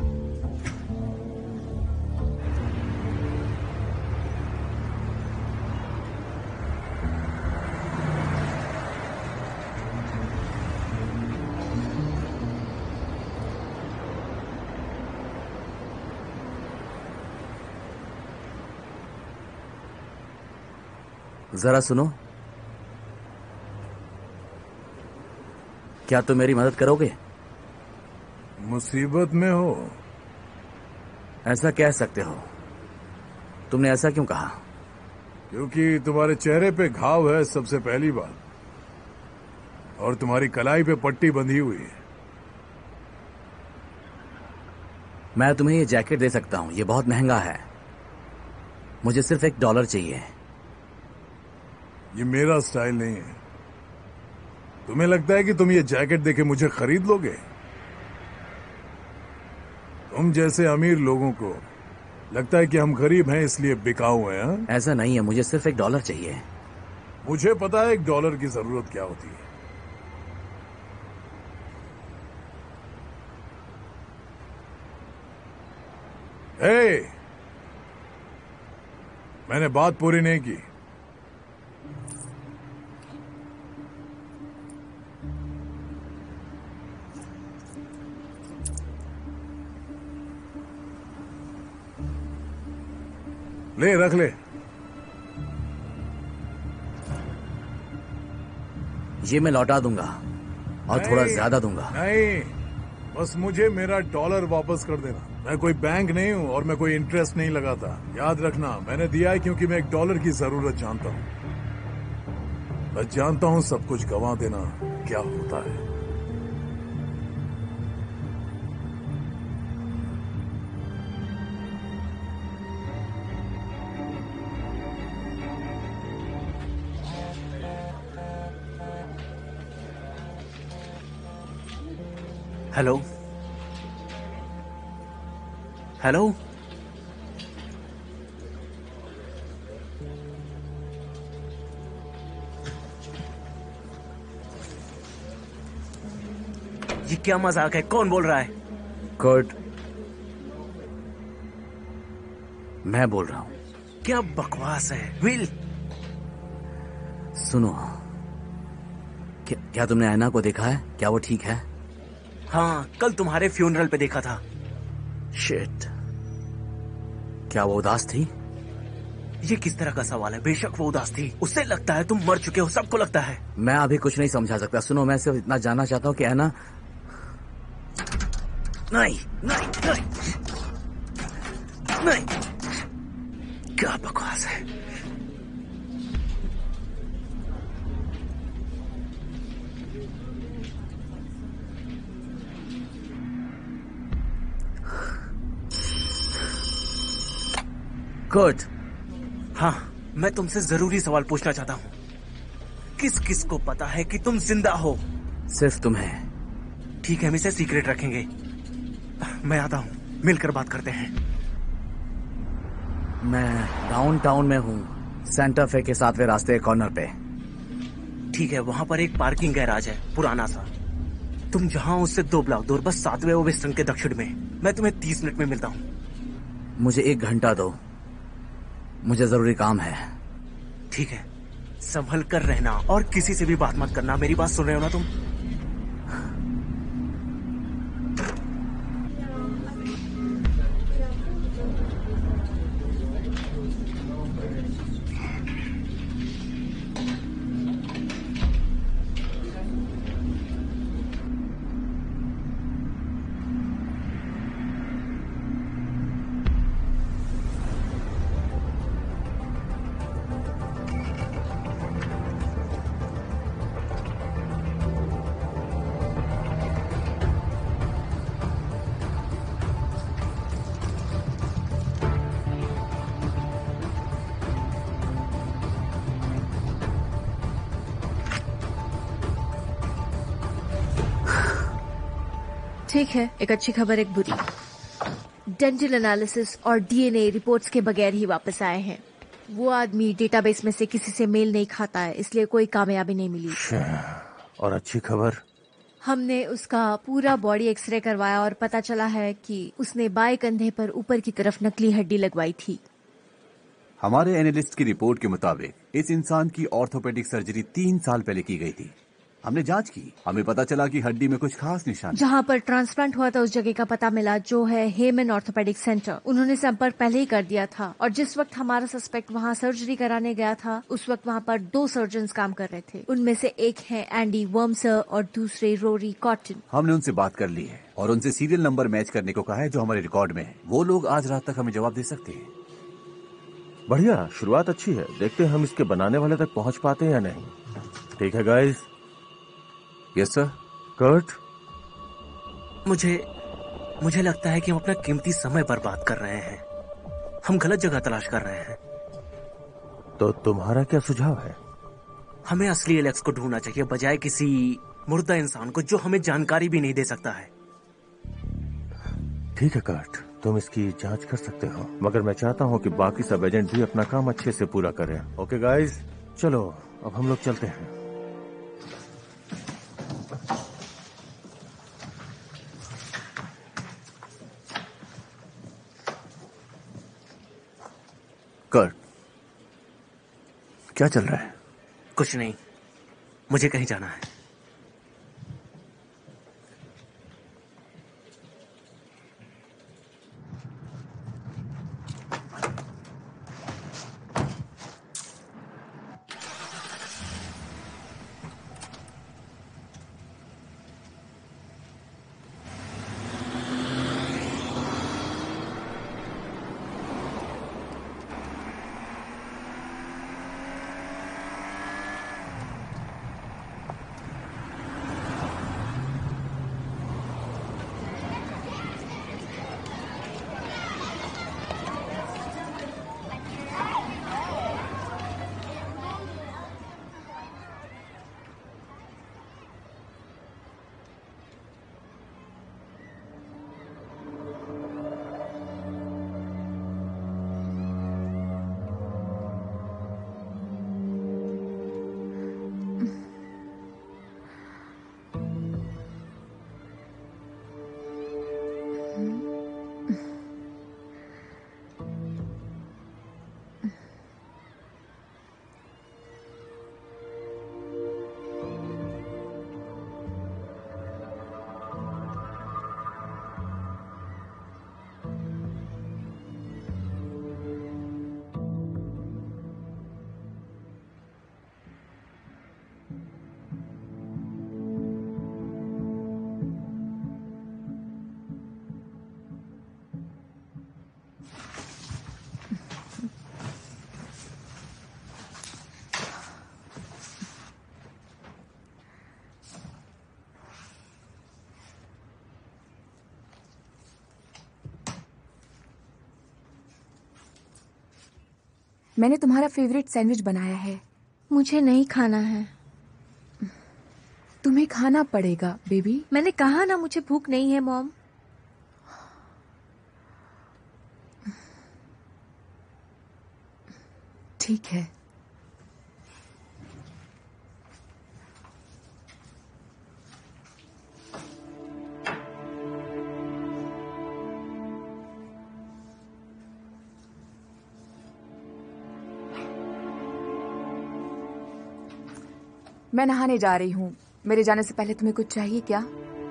जरा सुनो, क्या तुम मेरी मदद करोगे? मुसीबत में हो? ऐसा कह सकते हो। तुमने ऐसा क्यों कहा? क्योंकि तुम्हारे चेहरे पे घाव है, सबसे पहली बात, और तुम्हारी कलाई पे पट्टी बंधी हुई है। मैं तुम्हें ये जैकेट दे सकता हूं, ये बहुत महंगा है। मुझे सिर्फ एक डॉलर चाहिए। ये मेरा स्टाइल नहीं है। तुम्हें लगता है कि तुम ये जैकेट देके मुझे खरीद लोगे? तुम जैसे अमीर लोगों को लगता है कि हम गरीब हैं इसलिए बिकाऊ हैं, हा? ऐसा नहीं है, मुझे सिर्फ एक डॉलर चाहिए। मुझे पता है एक डॉलर की जरूरत क्या होती है। हे, मैंने बात पूरी नहीं की। ले रख ले। ये मैं लौटा दूंगा और थोड़ा ज्यादा दूंगा। नहीं, बस मुझे मेरा डॉलर वापस कर देना। मैं कोई बैंक नहीं हूँ और मैं कोई इंटरेस्ट नहीं लगाता। याद रखना, मैंने दिया है क्योंकि मैं एक डॉलर की जरूरत जानता हूँ। मैं जानता हूँ सब कुछ गंवा देना क्या होता है। हेलो हेलो ये क्या मजाक है? कौन बोल रहा है? कर्ट, मैं बोल रहा हूं। क्या बकवास है विल? सुनो, क्या, क्या तुमने ऐना को देखा है? क्या वो ठीक है? हाँ, कल तुम्हारे फ्यूनरल पे देखा था। शिट, क्या वो उदास थी? ये किस तरह का सवाल है? बेशक वो उदास थी। उससे लगता है तुम मर चुके हो, सबको लगता है। मैं अभी कुछ नहीं समझा सकता। सुनो, मैं सिर्फ इतना जानना चाहता हूँ कि ऐना। नहीं नहीं नहीं नहीं, क्या बकवास है। कर्ट, हाँ, मैं तुमसे जरूरी सवाल पूछना चाहता हूँ। किस किस को पता है कि तुम जिंदा हो? सिर्फ तुम्हें। ठीक है, हम इसे सीक्रेट रखेंगे। मैं आता हूँ, मिलकर बात करते हैं। मैं डाउनटाउन में हूँ, सेंटा फे के सातवें रास्ते कॉर्नर पे। ठीक है, वहां पर एक पार्किंग गैराज है, पुराना सा। तुम जहाँ उससे दो ब्लॉक दूर, बस सातवें ओवेस्टर्न के दक्षिण में। मैं तुम्हें तीस मिनट में मिलता हूँ। मुझे एक घंटा दो, मुझे जरूरी काम है। ठीक है, संभल कर रहना और किसी से भी बात मत करना। मेरी बात सुन रहे हो ना तुम? ठीक है, एक अच्छी खबर, एक बुरी। डेंटल एनालिसिस और डीएनए रिपोर्ट्स के बगैर ही वापस आए हैं। वो आदमी डेटाबेस में से किसी से मेल नहीं खाता है, इसलिए कोई कामयाबी नहीं मिली। और अच्छी खबर, हमने उसका पूरा बॉडी एक्सरे करवाया और पता चला है कि उसने बाएं कंधे पर ऊपर की तरफ नकली हड्डी लगवाई थी। हमारे एनालिस्ट की रिपोर्ट के मुताबिक इस इंसान की ऑर्थोपेडिक सर्जरी तीन साल पहले की गई थी। हमने जांच की, हमें पता चला कि हड्डी में कुछ खास निशान। जहां पर ट्रांसप्लांट हुआ था उस जगह का पता मिला, जो है हेमन ऑर्थोपेडिक सेंटर। उन्होंने संपर्क पहले ही कर दिया था और जिस वक्त हमारा सस्पेक्ट वहां सर्जरी कराने गया था उस वक्त वहां पर दो सर्जन्स काम कर रहे थे। उनमें से एक है एंडी वर्मसर और दूसरे रोरी कॉटन। हमने उनसे बात कर ली है और उनसे सीरियल नंबर मैच करने को कहा है जो हमारे रिकॉर्ड में है। वो लोग आज रात तक हमें जवाब दे सकते हैं। बढ़िया, शुरुआत अच्छी है। देखते हैं हम इसके बनाने वाले तक पहुंच पाते हैं या नहीं। ठीक है गाइस। Yes sir. कर्ट, मुझे मुझे लगता है कि हम अपना कीमती समय बर्बाद कर रहे हैं। हम गलत जगह तलाश कर रहे हैं। तो तुम्हारा क्या सुझाव है? हमें असली एलेक्स को ढूंढना चाहिए, बजाय किसी मुर्दा इंसान को जो हमें जानकारी भी नहीं दे सकता है। ठीक है कर्ट, तुम इसकी जांच कर सकते हो, मगर मैं चाहता हूँ कि बाकी सब एजेंट भी अपना काम अच्छे से पूरा करें। ओके गाइस, चलो अब हम लोग चलते हैं। कर्ट, क्या चल रहा है? कुछ नहीं, मुझे कहीं जाना है। मैंने तुम्हारा फेवरेट सैंडविच बनाया है। मुझे नहीं खाना है। तुम्हें खाना पड़ेगा बेबी। मैंने कहा ना मुझे भूख नहीं है मॉम। ठीक है। मैं नहाने जा रही हूँ। मेरे जाने से पहले तुम्हें कुछ चाहिए क्या?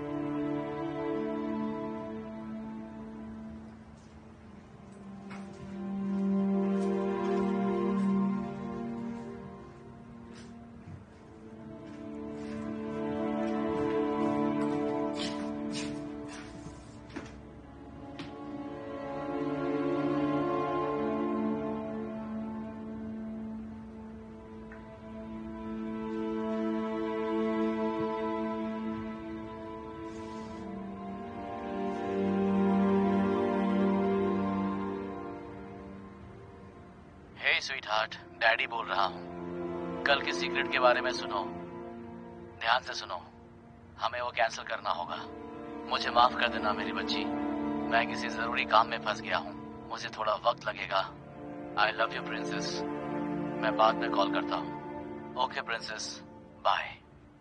स्वीटहार्ट, डैडी बोल रहा हूँ। कल के सीक्रेट के बारे में सुनो, ध्यान से सुनो। हमें वो कैंसिल करना होगा। मुझे माफ कर देना मेरी बच्ची, मैं किसी जरूरी काम में फंस गया हूँ। मुझे थोड़ा वक्त लगेगा। I love you princess. मैं बाद में कॉल करता हूँ। Okay princess, bye.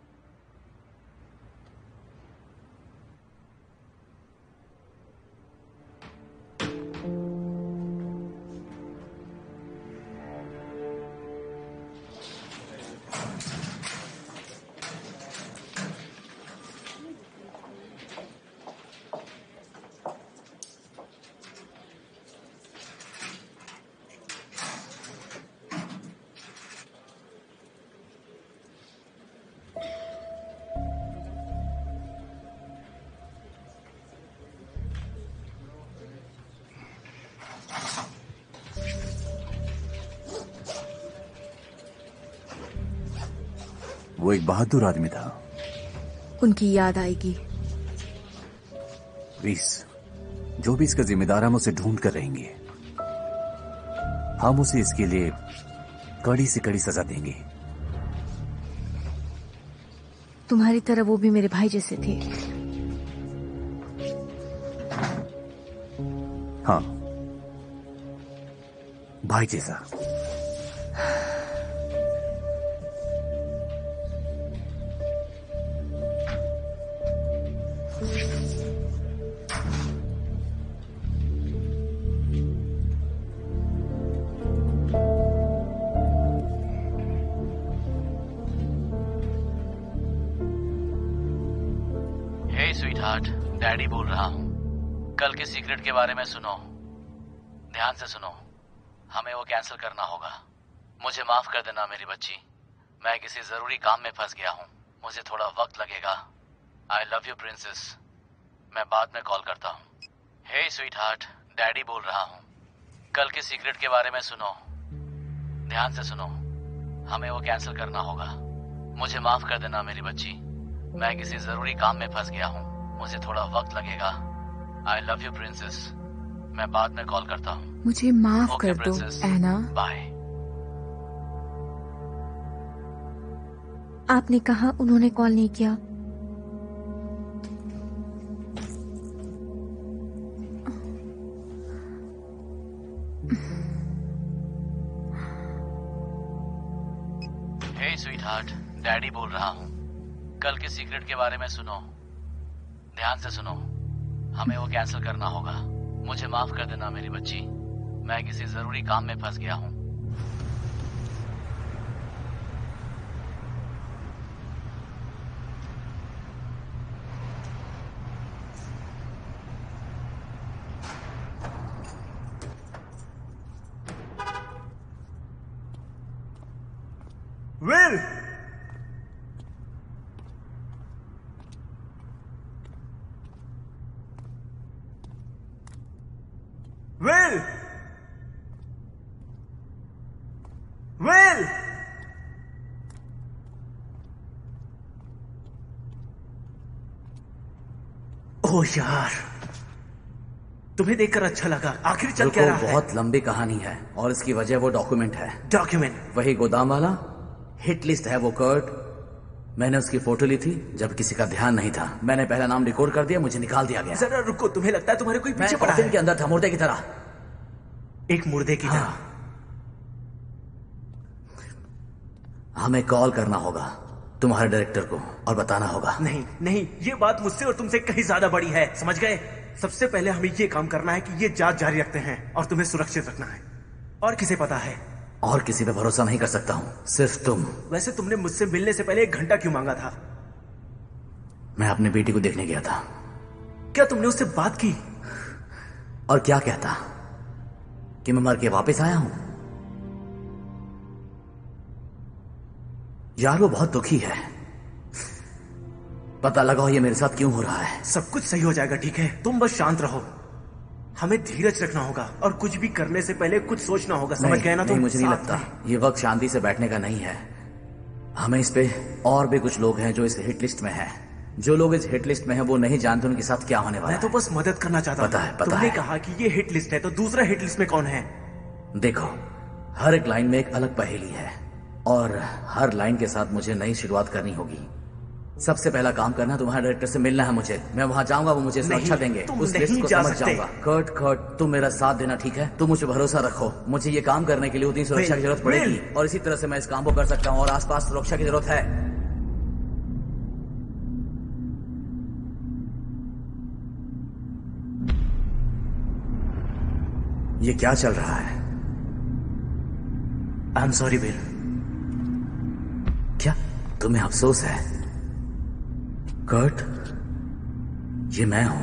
वो एक बहादुर आदमी था। उनकी याद आएगी। रीस, जो भी इसका जिम्मेदार हम उसे ढूंढ कर रहेंगे। हम उसे इसके लिए कड़ी से कड़ी सजा देंगे। तुम्हारी तरह वो भी मेरे भाई जैसे थे। हाँ, भाई जैसा। स्वीटहार्ट, डैडी बोल रहा हूँ। कल के सीक्रेट के बारे में सुनो, ध्यान से सुनो। हमें वो कैंसिल करना होगा। मुझे माफ कर देना मेरी बच्ची, मैं किसी जरूरी काम में फंस गया हूँ। मुझे थोड़ा वक्त लगेगा। I love you princess. मैं बाद में कॉल करता हूँ। हे स्वीटहार्ट, डैडी बोल रहा हूँ। कल के सीक्रेट के बारे में सुनो, ध्यान से सुनो। हमें वो कैंसिल करना होगा। मुझे माफ कर देना मेरी बच्ची, मैं किसी जरूरी काम में फंस गया हूँ। मुझे थोड़ा वक्त लगेगा। I love you princess. मैं बाद में कॉल करता हूँ। मुझे माफ okay, कर दो ऐना। बाय। आपने कहा उन्होंने कॉल नहीं किया। हे स्वीटहार्ट, डैडी बोल रहा हूँ। कल के सीक्रेट के बारे में सुनो, ध्यान से सुनो। हमें वो कैंसिल करना होगा। मुझे माफ कर देना मेरी बच्ची, मैं किसी जरूरी काम में फंस गया हूँ। विल, विल, विल, ओह यार, तुम्हें देखकर अच्छा लगा। आखिर चल क्या रहा है? बहुत लंबी कहानी है और इसकी वजह वो डॉक्यूमेंट है। डॉक्यूमेंट? वही गोदाम वाला हिट लिस्ट है वो कर्ट। मैंने उसकी फोटो ली थी जब किसी का ध्यान नहीं था। मैंने पहला नाम रिकॉर्ड कर दिया, मुझे निकाल दिया गया। जरा रुको, तुम्हें लगता है तुम्हारे कोई पीछे मैं पड़ा है? के अंदर था, मुर्दे की तरह। एक मुर्दे की हाँ। तरह? हमें कॉल करना होगा तुम्हारे डायरेक्टर को और बताना होगा। नहीं नहीं, ये बात मुझसे और तुमसे कहीं ज्यादा बड़ी है, समझ गए? सबसे पहले हमें ये काम करना है कि ये जांच जारी रखते हैं और तुम्हें सुरक्षित रखना है। और किसे पता है? और किसी पे भरोसा नहीं कर सकता हूँ, सिर्फ तुम। वैसे तुमने मुझसे मिलने से पहले एक घंटा क्यों मांगा था? मैं अपनी बेटी को देखने गया था। क्या तुमने उससे बात की? और क्या कहता कि मैं मर के वापस आया हूं? यार वो बहुत दुखी है। पता लगाओ ये मेरे साथ क्यों हो रहा है। सब कुछ सही हो जाएगा, ठीक है? तुम बस शांत रहो। हमें धीरज रखना होगा और कुछ भी करने से पहले कुछ सोचना होगा, समझ गए ना तुम? मुझे नहीं लगता ये वक्त शांति से बैठने का नहीं है। हमें इस पे और भी कुछ लोग हैं जो इस हिट लिस्ट में हैं। जो लोग इस हिट लिस्ट में हैं वो नहीं जानते उनके साथ क्या होने वाला है। मैं तो बस मदद करना चाहता हूँ। पता है, पता तुमने है। कहा कि ये हिट लिस्ट है, तो दूसरा हिट लिस्ट में कौन है? देखो, हर एक लाइन में एक अलग पहेली है और हर लाइन के साथ मुझे नई शुरुआत करनी होगी। सबसे पहला काम करना, तुम्हारे डायरेक्टर से मिलना है मुझे। मैं वहां जाऊंगा, वो मुझे सुरक्षा देंगे। उस लिस्ट को समझ जाऊंगा। कर्ट, कर्ट, तुम मेरा साथ देना, ठीक है? तुम मुझे भरोसा रखो। मुझे ये काम करने के लिए उतनी सुरक्षा की जरूरत पड़ेगी और इसी तरह से मैं इस काम को कर सकता हूँ और आसपास सुरक्षा की जरूरत है। ये क्या चल रहा है? I am sorry Will. क्या तुम्हें अफसोस है? कर्ट, ये मैं हूं।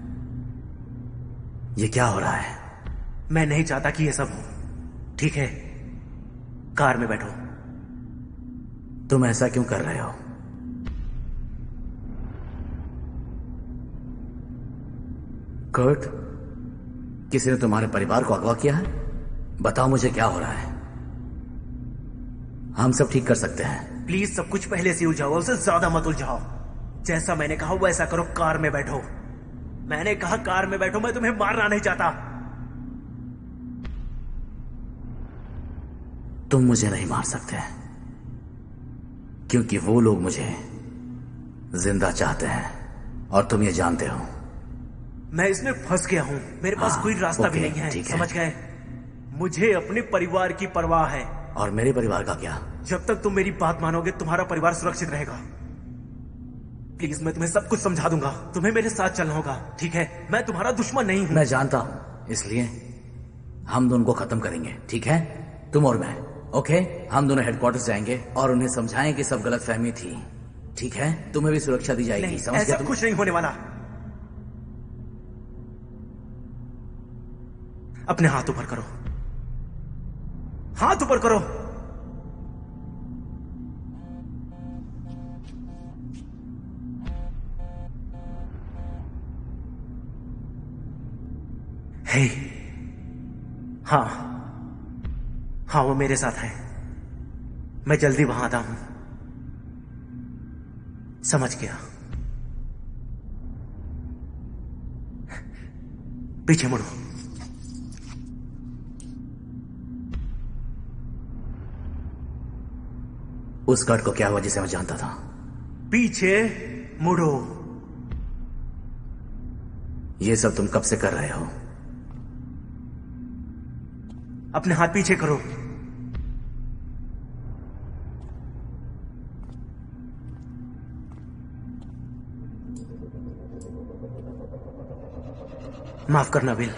ये क्या हो रहा है? मैं नहीं चाहता कि ये सब हो, ठीक है? कार में बैठो। तुम ऐसा क्यों कर रहे हो? कर्ट, किसी ने तुम्हारे परिवार को अगवा किया है? बताओ मुझे क्या हो रहा है। हम सब ठीक कर सकते हैं। प्लीज सब कुछ पहले से उलझाओ, उसे ज्यादा मत उलझाओ। जैसा मैंने कहा वैसा करो, कार में बैठो। मैंने कहा कार में बैठो, मैं तुम्हें मारना नहीं चाहता। तुम मुझे नहीं मार सकते क्योंकि वो लोग मुझे जिंदा चाहते हैं और तुम ये जानते हो। मैं इसमें फंस गया हूँ। मेरे पास हाँ, कोई रास्ता भी ओके, नहीं है, ठीक है। समझ गए? मुझे अपने परिवार की परवाह है। और मेरे परिवार का क्या? जब तक तुम मेरी बात मानोगे तुम्हारा परिवार सुरक्षित रहेगा। प्लीज, मैं तुम्हें सब कुछ समझा दूंगा। तुम्हें मेरे साथ चलना होगा, ठीक है? मैं तुम्हारा दुश्मन नहीं हूँ। मैं जानता हूँ, इसलिए हम दोनों को खत्म करेंगे, ठीक है? तुम और मैं, ओके? हम दोनों हेडक्वार्टर्स जाएंगे और उन्हें समझाएं कि सब गलतफहमी थी, ठीक है? तुम्हें भी सुरक्षा दी जाएगी, नहीं, समझ ऐसा गया तुम? कुछ नहीं होने वाला। अपने हाथ ऊपर करो, हाथ ऊपर करो। हे, हाँ हाँ, वो मेरे साथ है। मैं जल्दी वहां आता हूं। समझ गया। पीछे मुड़ो। उस कट को क्या हुआ जिसे मैं जानता था? पीछे मुड़ो। ये सब तुम कब से कर रहे हो? अपने हाथ पीछे करो। माफ करना विल।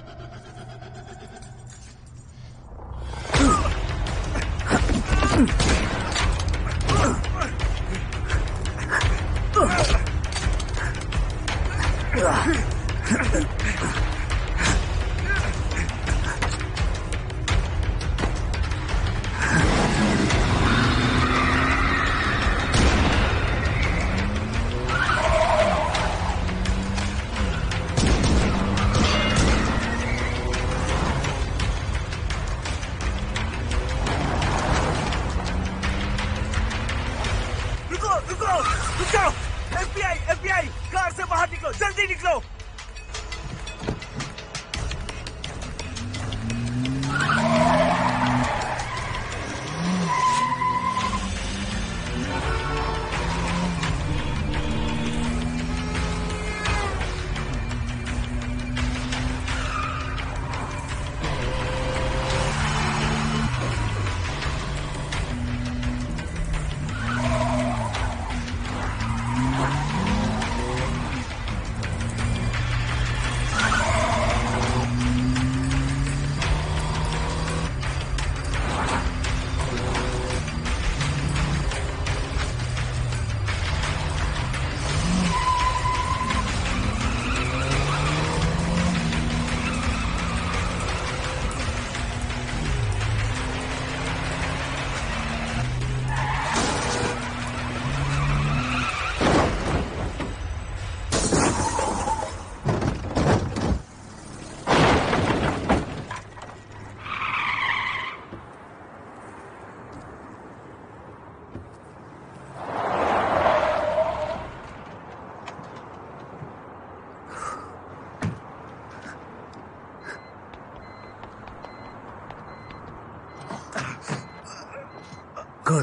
गुड।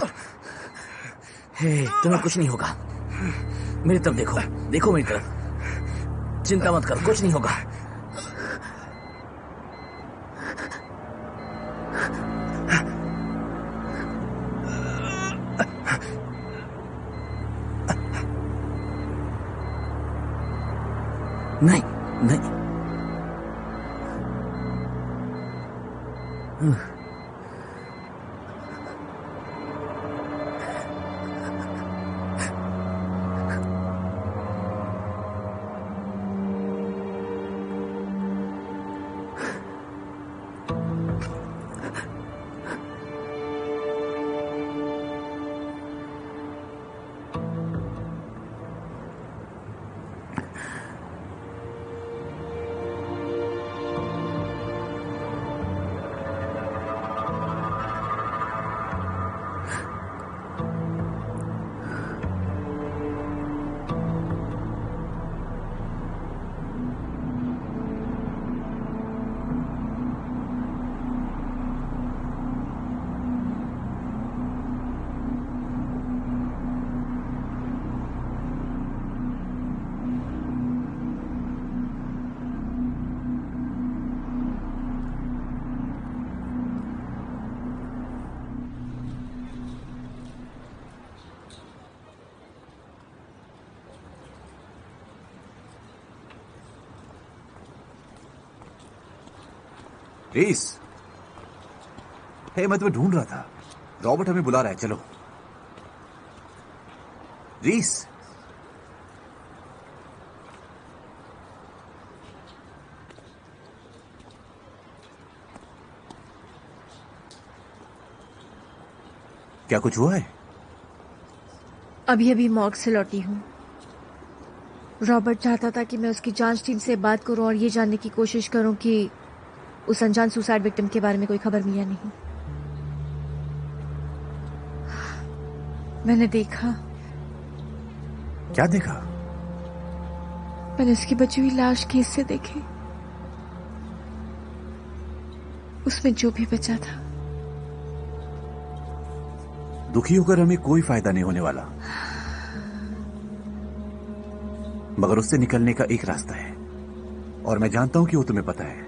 हे, तुम्हें कुछ नहीं होगा। मेरी तरफ देखो, देखो मेरी तरफ। चिंता मत करो, कुछ नहीं होगा। नहीं नहीं। रीस, हे मैं तुम्हें ढूंढ रहा था। रॉबर्ट हमें बुला रहा है, चलो। रीस, क्या कुछ हुआ है? अभी अभी मॉर्ग से लौटी हूँ। रॉबर्ट चाहता था कि मैं उसकी जांच टीम से बात करूं और ये जानने की कोशिश करूं कि उस अनजान सुसाइड विक्टिम के बारे में कोई खबर मिली या नहीं। मैंने देखा। क्या देखा? मैंने उसकी बची हुई लाश के हिस्से देखे। उसमें जो भी बचा था। दुखी होकर हमें कोई फायदा नहीं होने वाला, मगर उससे निकलने का एक रास्ता है, और मैं जानता हूं कि वो तुम्हें पता है।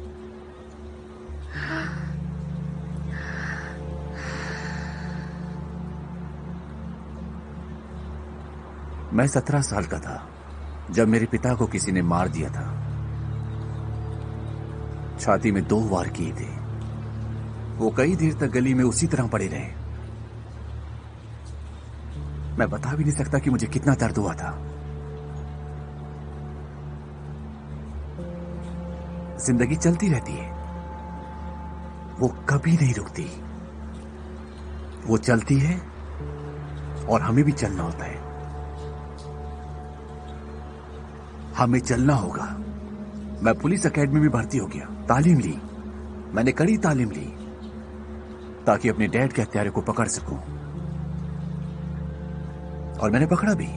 मैं सत्रह साल का था जब मेरे पिता को किसी ने मार दिया था। छाती में दो वार किए थे। वो कई देर तक गली में उसी तरह पड़े रहे। मैं बता भी नहीं सकता कि मुझे कितना दर्द हुआ था। जिंदगी चलती रहती है, वो कभी नहीं रुकती। वो चलती है और हमें भी चलना होता है। हमें चलना होगा। मैं पुलिस एकेडमी में भर्ती हो गया, तालीम ली। मैंने कड़ी तालीम ली ताकि अपने डैड के हत्यारे को पकड़ सकूं, और मैंने पकड़ा भी।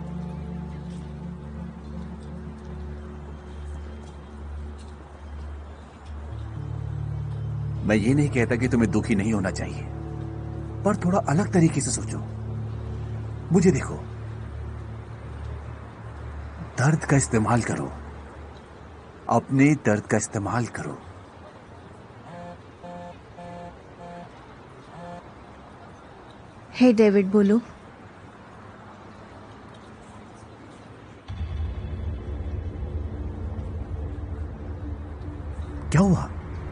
मैं ये नहीं कहता कि तुम्हें दुखी नहीं होना चाहिए, पर थोड़ा अलग तरीके से सोचो। मुझे देखो, दर्द का इस्तेमाल करो, अपने दर्द का इस्तेमाल करो। हे डेविड, बोलो। क्या हुआ?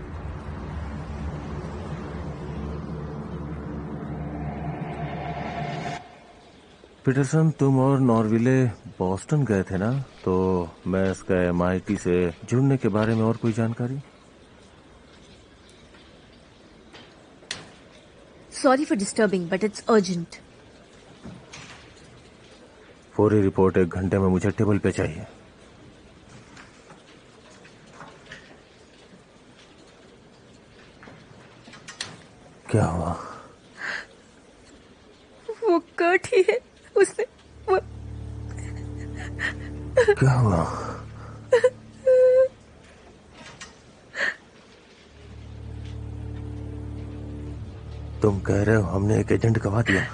पीटरसन, तुम और नॉर्विले बॉस्टन गए थे ना? तो मैं इसका एमआईटी से जुड़ने के बारे में और कोई जानकारी? Sorry for disturbing, but it's urgent. फौरी रिपोर्ट एक घंटे में मुझे टेबल पे चाहिए। क्या हुआ? वो कर्ट ही है। उसने वो क्या हुआ? तुम कह रहे हो हमने एक एजेंट गवा दिया?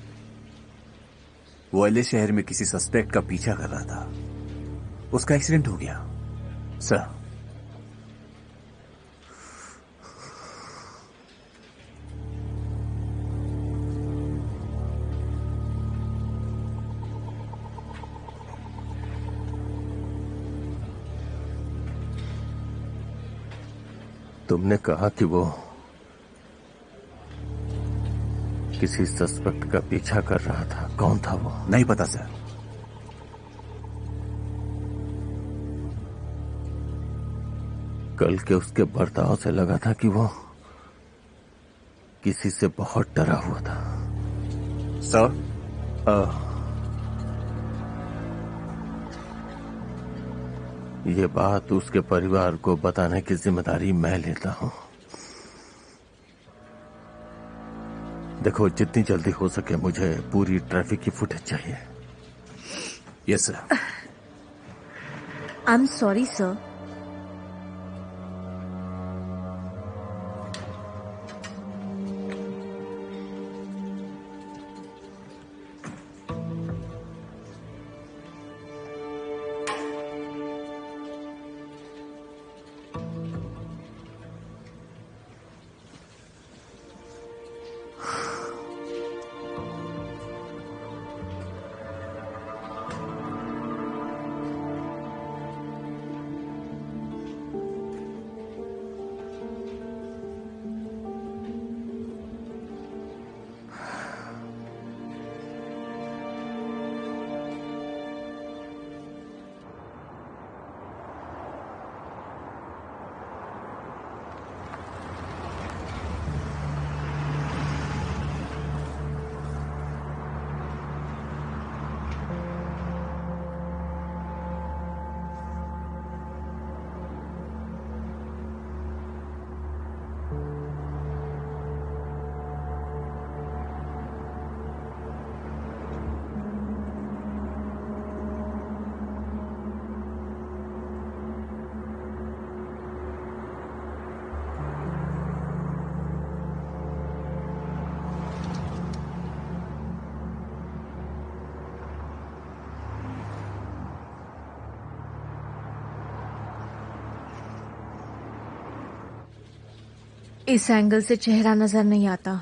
वो एलए शहर में किसी सस्पेक्ट का पीछा कर रहा था। उसका एक्सीडेंट हो गया, सर। तुमने कहा कि वो किसी सस्पेक्ट का पीछा कर रहा था। कौन था वो? नहीं पता सर। कल के उसके बर्ताव से लगा था कि वो किसी से बहुत डरा हुआ था। सर, आ, ये बात उसके परिवार को बताने की जिम्मेदारी मैं लेता हूं। देखो, जितनी जल्दी हो सके मुझे पूरी ट्रैफिक की फुटेज चाहिए। Yes sir. I am sorry sir. इस एंगल से चेहरा नजर नहीं आता।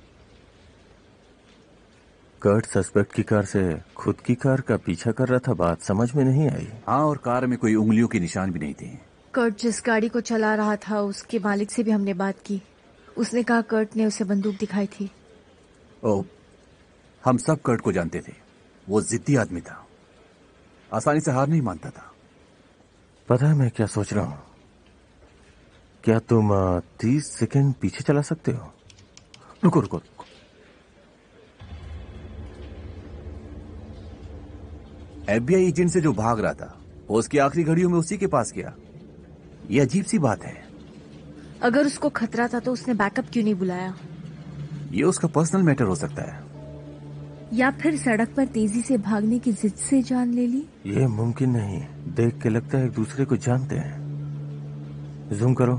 कर्ट सस्पेक्ट की कार से खुद की कार का पीछा कर रहा था, बात समझ में नहीं आई। हाँ, और कार में कोई उंगलियों के निशान भी नहीं थे। कर्ट जिस गाड़ी को चला रहा था उसके मालिक से भी हमने बात की। उसने कहा कर्ट ने उसे बंदूक दिखाई थी। ओ, हम सब कर्ट को जानते थे। वो जिद्दी आदमी था, आसानी से हार नहीं मानता था। पता है मैं क्या सोच रहा हूं? क्या तुम तीस सेकंड पीछे चला सकते हो? रुको रुको रुको। एफबीआई एजेंट से जो भाग रहा था वो उसकी आखिरी घड़ियों में उसी के पास गया। ये अजीब सी बात है। अगर उसको खतरा था तो उसने बैकअप क्यों नहीं बुलाया? ये उसका पर्सनल मैटर हो सकता है, या फिर सड़क पर तेजी से भागने की जिद से जान ले ली। ये मुमकिन नहीं। देख के लगता है एक दूसरे को जानते हैं। जूम करो।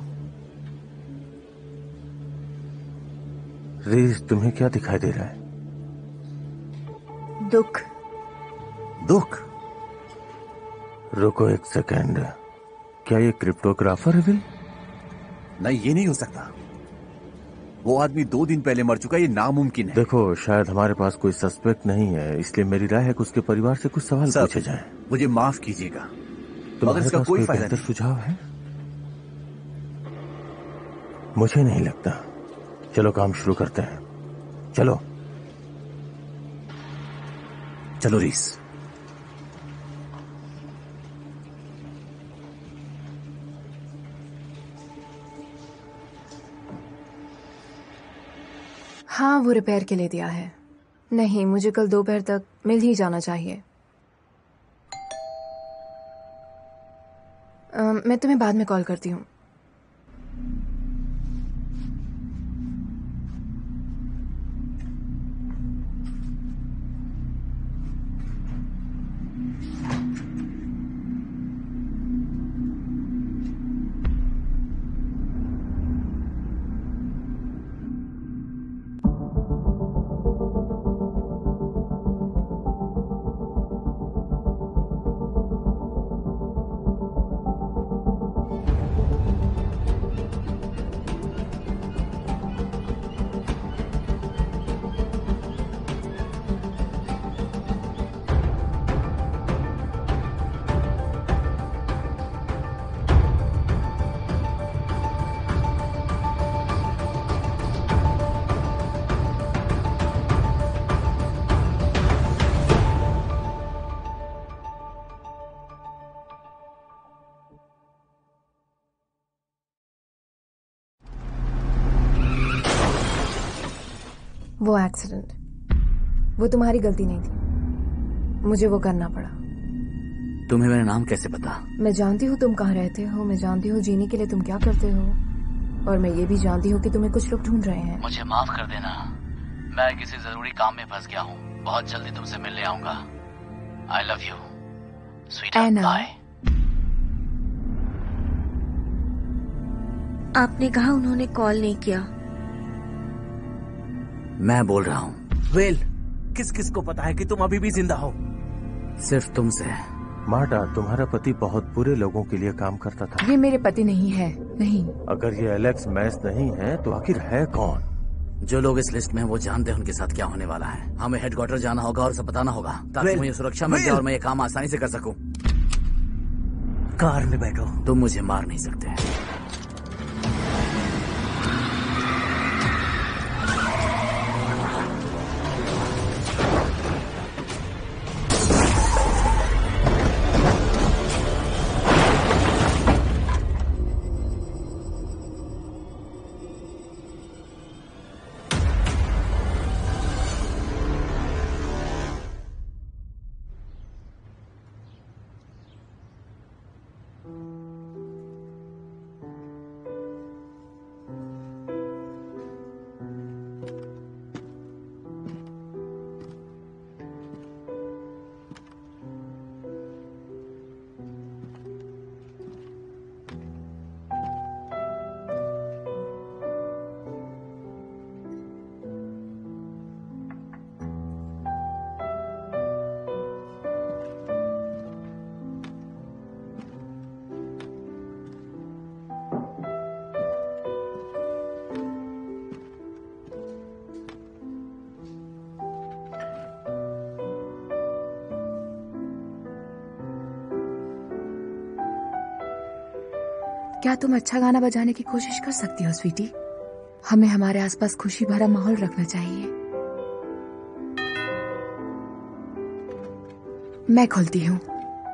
रीस, तुम्हें क्या दिखाई दे रहा है? दुख। दुख? रुको एक सेकेंड, क्या ये क्रिप्टोग्राफर है? विल? नहीं, ये नहीं हो सकता। वो आदमी दो दिन पहले मर चुका, ये नामुमकिन है। देखो, शायद हमारे पास कोई सस्पेक्ट नहीं है, इसलिए मेरी राय है कि उसके परिवार से कुछ सवाल पूछे जाएं। मुझे माफ कीजिएगा, मगर इसका कोई फायदा नहीं। सुझाव है? मुझे नहीं लगता। चलो काम शुरू करते हैं। चलो चलो रीस। हाँ, वो रिपेयर के लिए दिया है। नहीं, मुझे कल दोपहर तक मिल ही जाना चाहिए। आ, मैं तुम्हें बाद में कॉल करती हूँ। वो एक्सीडेंट, वो तुम्हारी गलती नहीं थी, मुझे वो करना पड़ा। तुम्हें मेरा नाम कैसे पता? मैं जानती हूँ तुम कहाँ रहते हो, मैं जानती हूँ जीने के लिए तुम क्या करते हो, और मैं ये भी जानती हूँ कि तुम्हें कुछ लोग ढूंढ रहे हैं। मुझे माफ कर देना, मैं किसी जरूरी काम में फंस गया हूँ। बहुत जल्दी तुमसे मिलने आऊंगा। I love you sweetheart, bye. आपने कहा उन्होंने कॉल नहीं किया। मैं बोल रहा हूँ। वेल, किस किस को पता है कि तुम अभी भी जिंदा हो? सिर्फ तुमसे। मार्टा, तुम्हारा पति बहुत बुरे लोगों के लिए काम करता था। ये मेरे पति नहीं है, नहीं। अगर ये एलेक्स मैस नहीं है तो आखिर है कौन? जो लोग इस लिस्ट में हैं वो जानते हैं उनके साथ क्या होने वाला है। हमें हेडक्वार्टर जाना होगा और सब बताना होगा ताकि मुझे सुरक्षा मिल जाए और मैं ये काम आसानी से कर सकूं। कार में बैठो। तुम मुझे मार नहीं सकते। क्या तुम अच्छा गाना बजाने की कोशिश कर सकती हो स्वीटी? हमें हमारे आसपास खुशी भरा माहौल रखना चाहिए। मैं खोलती हूँ।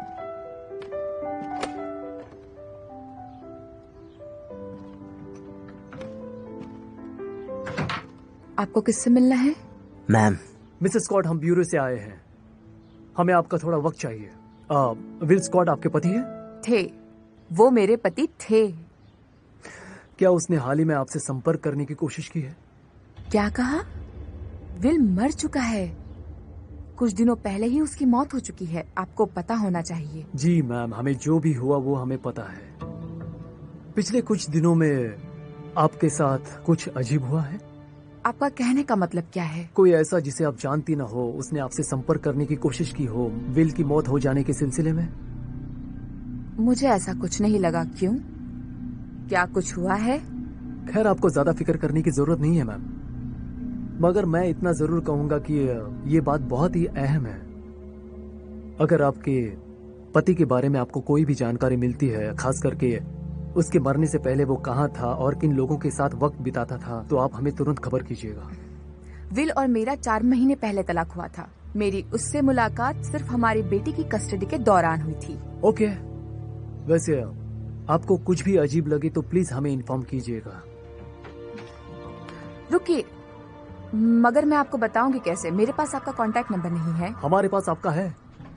आपको किससे मिलना है? मैम। मिसेस स्कॉट, हम ब्यूरो से आए हैं। हमें आपका थोड़ा वक्त चाहिए। आ, विल स्कॉट आपके पति हैं? थे। वो मेरे पति थे। क्या उसने हाल ही में आपसे संपर्क करने की कोशिश की है? क्या कहा? विल मर चुका है। कुछ दिनों पहले ही उसकी मौत हो चुकी है। आपको पता होना चाहिए। जी मैम, हमें जो भी हुआ वो हमें पता है। पिछले कुछ दिनों में आपके साथ कुछ अजीब हुआ है? आपका कहने का मतलब क्या है? कोई ऐसा जिसे आप जानती न हो, उसने आपसे संपर्क करने की कोशिश की हो विल की मौत हो जाने के सिलसिले में? मुझे ऐसा कुछ नहीं लगा। क्यों? क्या कुछ हुआ है? खैर, आपको ज्यादा फिक्र करने की जरूरत नहीं है मैम, मगर मैं इतना जरूर कहूंगा कि ये बात बहुत ही अहम है। अगर आपके पति के बारे में आपको कोई भी जानकारी मिलती है, खास करके उसके मरने से पहले वो कहाँ था और किन लोगों के साथ वक्त बिताता था, तो आप हमें तुरंत खबर कीजिएगा। विल और मेरा चार महीने पहले तलाक हुआ था। मेरी उससे मुलाकात सिर्फ हमारी बेटी की कस्टडी के दौरान हुई थी। ओके, वैसे आपको कुछ भी अजीब लगे तो प्लीज हमें इन्फॉर्म कीजिएगा। रुकिए, मगर मैं आपको बताऊंगी कैसे? मेरे पास आपका कांटेक्ट नंबर नहीं है। हमारे पास आपका है।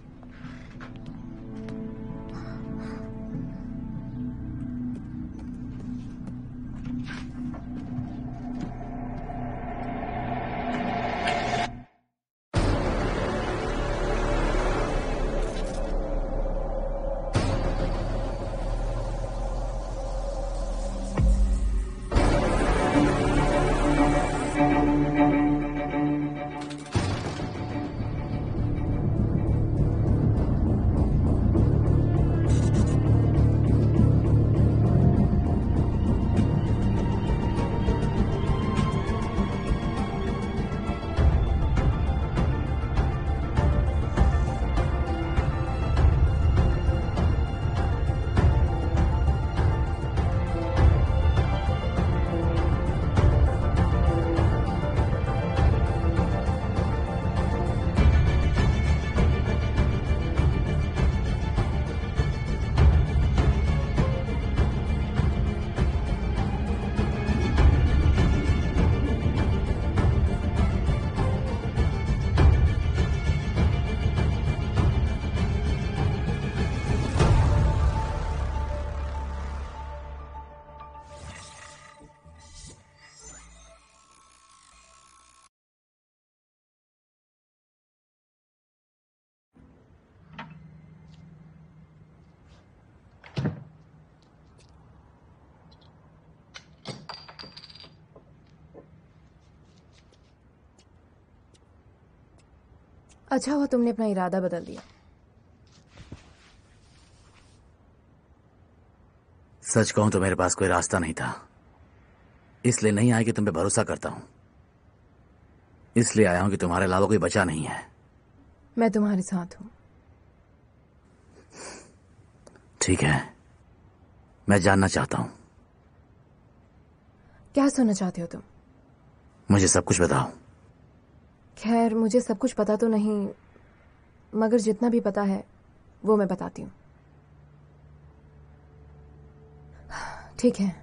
अच्छा हुआ तुमने अपना इरादा बदल दिया। सच कहूं तो मेरे पास कोई रास्ता नहीं था, इसलिए नहीं आया कि तुम पे भरोसा करता हूं। इसलिए आया हूं कि तुम्हारे अलावा कोई बचा नहीं है। मैं तुम्हारे साथ हूं। ठीक है, मैं जानना चाहता हूं। क्या सुनना चाहते हो तुम? मुझे सब कुछ बताओ। खैर, मुझे सब कुछ पता तो नहीं, मगर जितना भी पता है वो मैं बताती हूँ। ठीक है,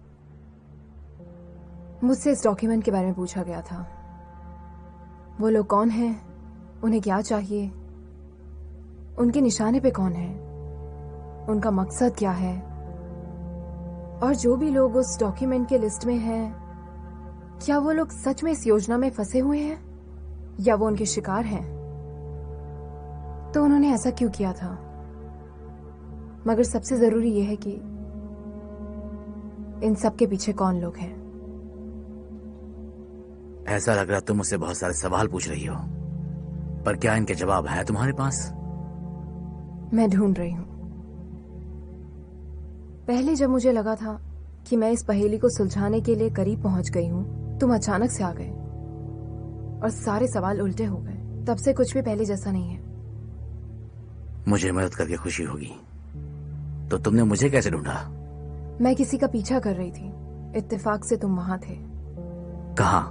मुझसे इस डॉक्यूमेंट के बारे में पूछा गया था। वो लोग कौन हैं, उन्हें क्या चाहिए, उनके निशाने पे कौन है, उनका मकसद क्या है, और जो भी लोग उस डॉक्यूमेंट के लिस्ट में हैं, क्या वो लोग सच में इस योजना में फंसे हुए हैं या वो उनके शिकार हैं? तो उन्होंने ऐसा क्यों किया था? मगर सबसे जरूरी यह है कि इन सब के पीछे कौन लोग हैं। ऐसा लग रहा तुम मुझसे बहुत सारे सवाल पूछ रही हो, पर क्या इनके जवाब हैं तुम्हारे पास? मैं ढूंढ रही हूं। पहले जब मुझे लगा था कि मैं इस पहेली को सुलझाने के लिए करीब पहुंच गई हूं, तुम अचानक से आ गए और सारे सवाल उल्टे हो गए। तब से कुछ भी पहले जैसा नहीं है। मुझे मदद करके खुशी होगी। तो तुमने मुझे कैसे ढूंढा? मैं किसी का पीछा कर रही थी, इत्तेफाक से तुम वहां थे। कहाँ?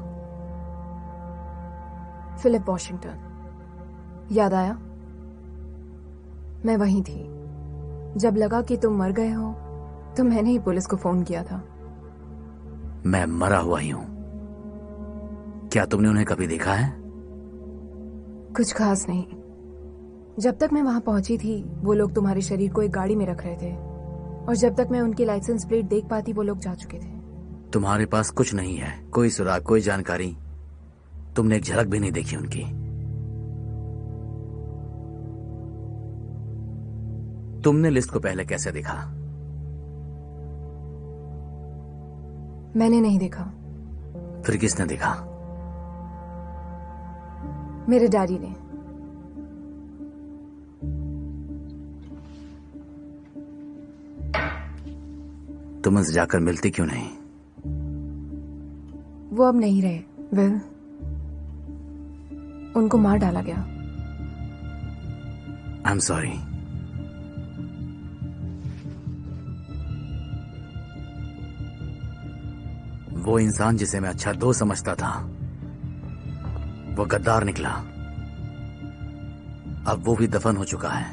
Philip Washington. याद आया? मैं वहीं थी। जब लगा कि तुम मर गए हो तो मैंने ही पुलिस को फोन किया था। मैं मरा हुआ ही हूं। क्या तुमने उन्हें कभी देखा है? कुछ खास नहीं। जब तक मैं वहां पहुंची थी वो लोग तुम्हारे शरीर को एक गाड़ी में रख रहे थे, और जब तक मैं उनकी लाइसेंस प्लेट देख पाती वो लोग जा चुके थे। तुम्हारे पास कुछ नहीं है, कोई सुराग, कोई जानकारी? तुमने एक झलक भी नहीं देखी उनकी? तुमने लिस्ट को पहले कैसे देखा? मैंने नहीं देखा। फिर किसने देखा? मेरे डैडी ने। तुम उनसे जाकर मिलती क्यों नहीं? वो अब नहीं रहे विल। उनको मार डाला गया। I am sorry. वो इंसान जिसे मैं अच्छा दोस्त समझता था वो गद्दार निकला। अब वो भी दफन हो चुका है।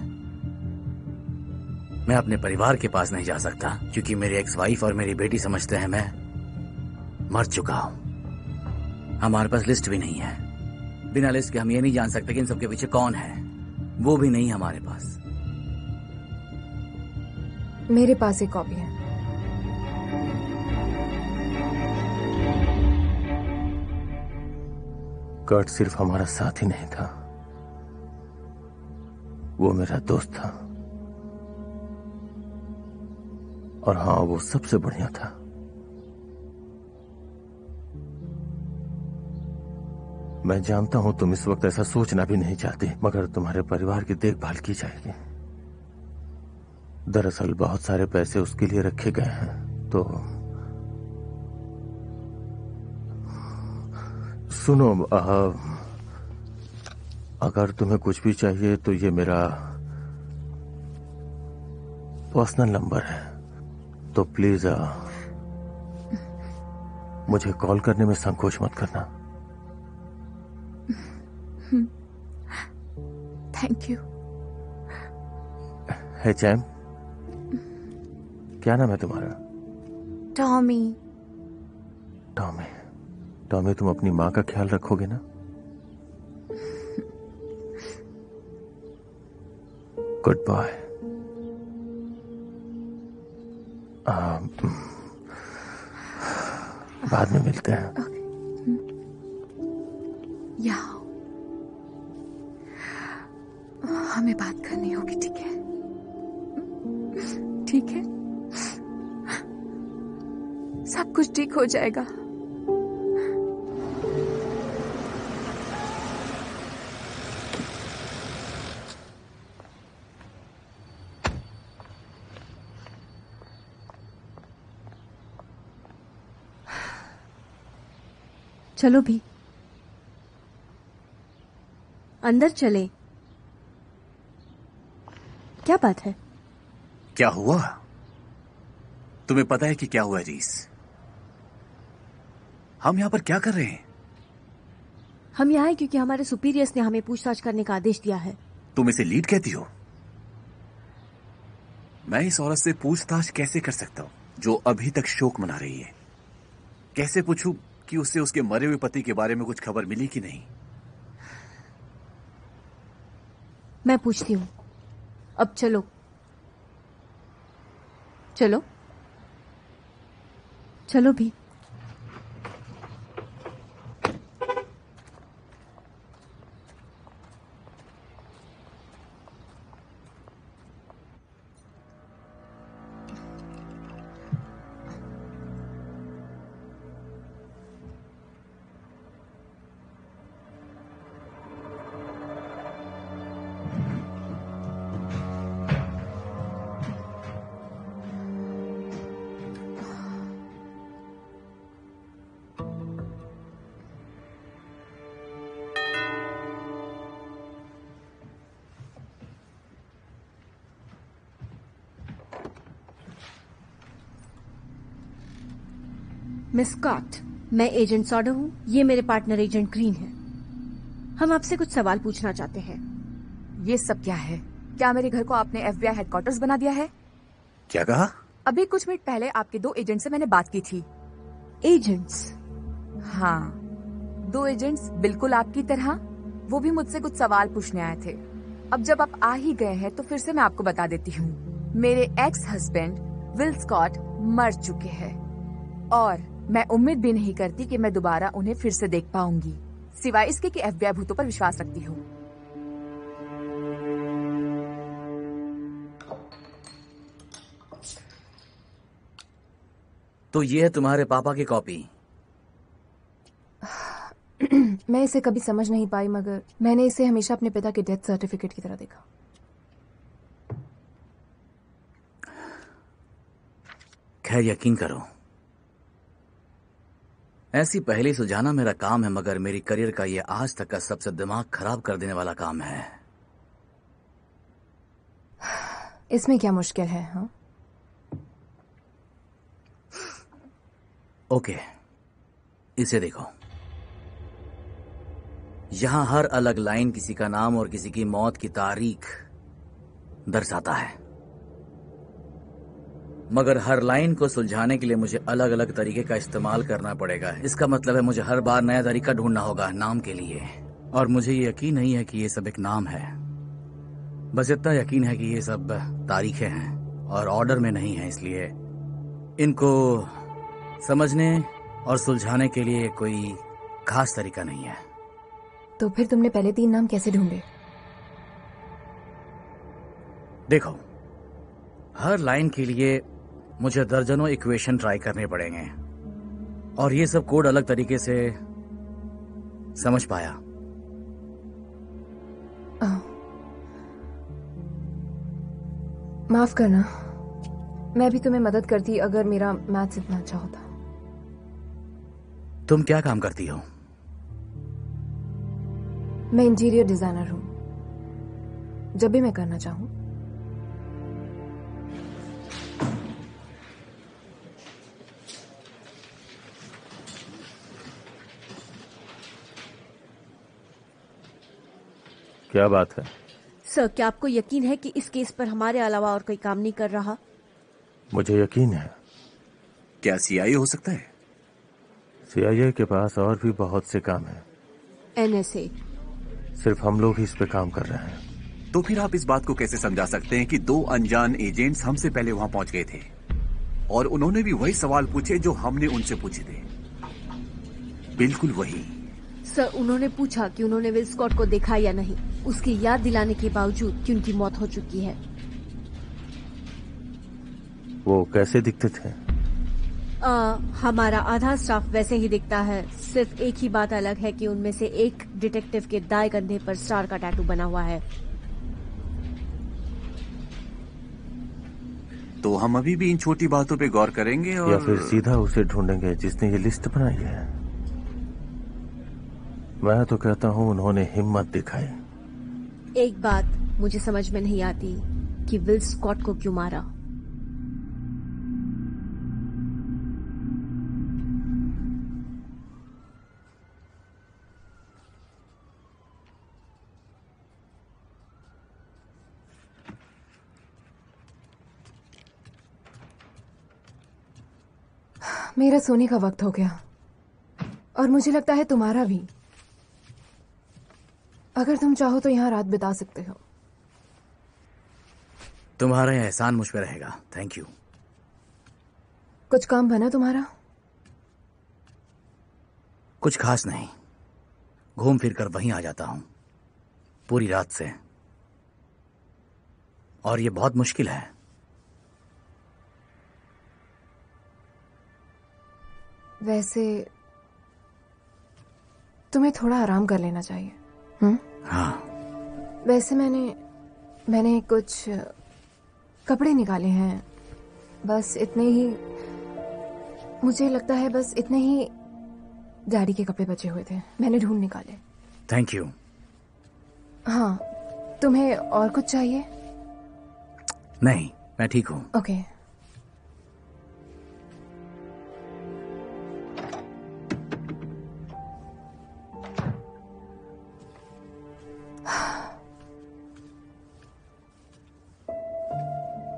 मैं अपने परिवार के पास नहीं जा सकता क्योंकि मेरी एक्स वाइफ और मेरी बेटी समझते हैं मैं मर चुका हूं। हमारे पास लिस्ट भी नहीं है। बिना लिस्ट के हम ये नहीं जान सकते कि इन सबके पीछे कौन है। वो भी नहीं हमारे पास। मेरे पास एक कॉपी है। कर्ट सिर्फ हमारा साथ ही नहीं था, वो मेरा दोस्त था। और हाँ, वो सबसे बढ़िया था। मैं जानता हूं तुम इस वक्त ऐसा सोचना भी नहीं चाहती, मगर तुम्हारे परिवार की देखभाल की जाएगी। दरअसल बहुत सारे पैसे उसके लिए रखे गए हैं। तो सुनो, आ, अगर तुम्हें कुछ भी चाहिए तो ये मेरा पर्सनल नंबर है, तो प्लीज आ, मुझे कॉल करने में संकोच मत करना। Thank you. है चैम, क्या नाम है तुम्हारा? टॉमी। टॉमी। टॉमी, तुम अपनी माँ का ख्याल रखोगे ना? Goodbye. बाद में मिलते हैं। यहाँ हमें बात करनी होगी, ठीक है? ठीक है, सब कुछ ठीक हो जाएगा। चलो भी अंदर चले। क्या बात है? क्या हुआ? तुम्हें पता है कि क्या हुआ रीस? हम यहां पर क्या कर रहे हैं? हम यहाँ हैं क्योंकि हमारे सुपीरियर्स ने हमें पूछताछ करने का आदेश दिया है। तुम इसे लीड कहती हो? मैं इस औरत से पूछताछ कैसे कर सकता हूं जो अभी तक शोक मना रही है? कैसे पूछूं कि उससे उसके मरे हुए पति के बारे में कुछ खबर मिली कि नहीं? मैं पूछती हूँ। अब चलो चलो चलो भी। मिस स्कॉट, मैं एजेंट सॉडर हूँ, ये मेरे पार्टनर एजेंट ग्रीन है। हम आपसे कुछ सवाल पूछना चाहते हैं। ये सब क्या है? क्या मेरे घर को आपने एफबीआई हेडक्वार्टर्स बना दिया है? क्या कहा? अभी कुछ मिनट पहले आपके दो एजेंट से मैंने बात की थी। एजेंट्स? हाँ, दो एजेंट्स बिल्कुल आपकी तरह, वो भी मुझसे कुछ सवाल पूछने आए थे। अब जब आप आ ही गए हैं तो फिर से मैं आपको बता देती हूँ, मेरे एक्स हस्बैंड विल स्कॉट मर चुके हैं और मैं उम्मीद भी नहीं करती कि मैं दोबारा उन्हें फिर से देख पाऊंगी, सिवाय इसके कि एफबीआई भूतों पर विश्वास रखती हूँ। तो ये है तुम्हारे पापा की कॉपी। मैं इसे कभी समझ नहीं पाई, मगर मैंने इसे हमेशा अपने पिता के डेथ सर्टिफिकेट की तरह देखा। खैर, यकीन करो, ऐसी पहेली सुलझाना मेरा काम है, मगर मेरी करियर का ये आज तक का सबसे दिमाग खराब कर देने वाला काम है। इसमें क्या मुश्किल है? हाँ, ओके, इसे देखो। यहां हर अलग लाइन किसी का नाम और किसी की मौत की तारीख दर्शाता है, मगर हर लाइन को सुलझाने के लिए मुझे अलग अलग तरीके का इस्तेमाल करना पड़ेगा। इसका मतलब है मुझे हर बार नया तरीका ढूंढना होगा नाम के लिए, और मुझे ये यकीन नहीं है कि ये सब एक नाम है। बस इतना यकीन है कि ये सब तारीखें हैं और ऑर्डर में नहीं है, इसलिए इनको समझने और सुलझाने के लिए कोई खास तरीका नहीं है। तो फिर तुमने पहले तीन नाम कैसे ढूंढे? देखो, हर लाइन के लिए मुझे दर्जनों इक्वेशन ट्राई करने पड़ेंगे और ये सब कोड अलग तरीके से समझ पाया। आ, माफ करना, मैं भी तुम्हें मदद करती अगर मेरा मैथ्स इतना अच्छा होता। तुम क्या काम करती हो? मैं इंटीरियर डिजाइनर हूं, जब भी मैं करना चाहूं। क्या बात है? सर, क्या आपको यकीन है कि इस केस पर हमारे अलावा और कोई काम नहीं कर रहा? मुझे यकीन है। क्या सीआईए हो सकता है? सीआईए के पास और भी बहुत से काम हैं। एनएसए। सिर्फ हम लोग ही इस पे काम कर रहे हैं। तो फिर आप इस बात को कैसे समझा सकते हैं कि दो अनजान एजेंट्स हमसे पहले वहां पहुंच गए थे और उन्होंने भी वही सवाल पूछे जो हमने उनसे पूछे थे? बिल्कुल वही। सर, उन्होंने पूछा कि उन्होंने विल स्कॉट को देखा या नहीं, उसकी याद दिलाने के बावजूद कि उनकी मौत हो चुकी है। वो कैसे दिखते थे? आ, हमारा आधा स्टाफ वैसे ही दिखता है, सिर्फ एक ही बात अलग है कि उनमें से एक डिटेक्टिव के दाएं कंधे पर स्टार का टैटू बना हुआ है। तो हम अभी भी इन छोटी बातों पे गौर करेंगे और या फिर सीधा उसे ढूंढेंगे जिसने ये लिस्ट बनाई है। मैं तो कहता हूं उन्होंने हिम्मत दिखाई। एक बात मुझे समझ में नहीं आती कि विल स्कॉट को क्यों मारा। मेरा सोने का वक्त हो गया और मुझे लगता है तुम्हारा भी। अगर तुम चाहो तो यहाँ रात बिता सकते हो। तुम्हारा यह एहसान मुझ पे रहेगा। Thank you. कुछ काम बना तुम्हारा? कुछ खास नहीं, घूम फिर कर वहीं आ जाता हूं पूरी रात से, और ये बहुत मुश्किल है। वैसे तुम्हें थोड़ा आराम कर लेना चाहिए। हम्म? हाँ। वैसे मैंने मैंने कुछ कपड़े निकाले हैं, बस इतने ही। मुझे लगता है बस इतने ही डैडी के कपड़े बचे हुए थे, मैंने ढूंढ निकाले। Thank you. हाँ, तुम्हें और कुछ चाहिए? नहीं, मैं ठीक हूँ। Okay.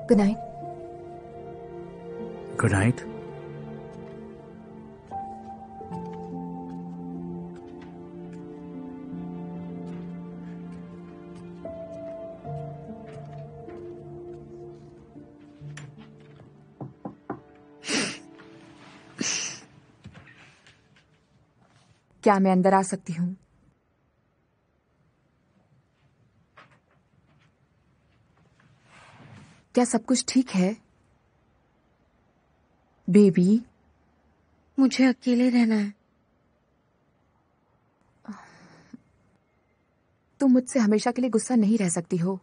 Good night. Good night. क्या मैं अंदर आ सकती हूँ? क्या सब कुछ ठीक है बेबी? मुझे अकेले रहना है। तुम मुझसे हमेशा के लिए गुस्सा नहीं रह सकती हो।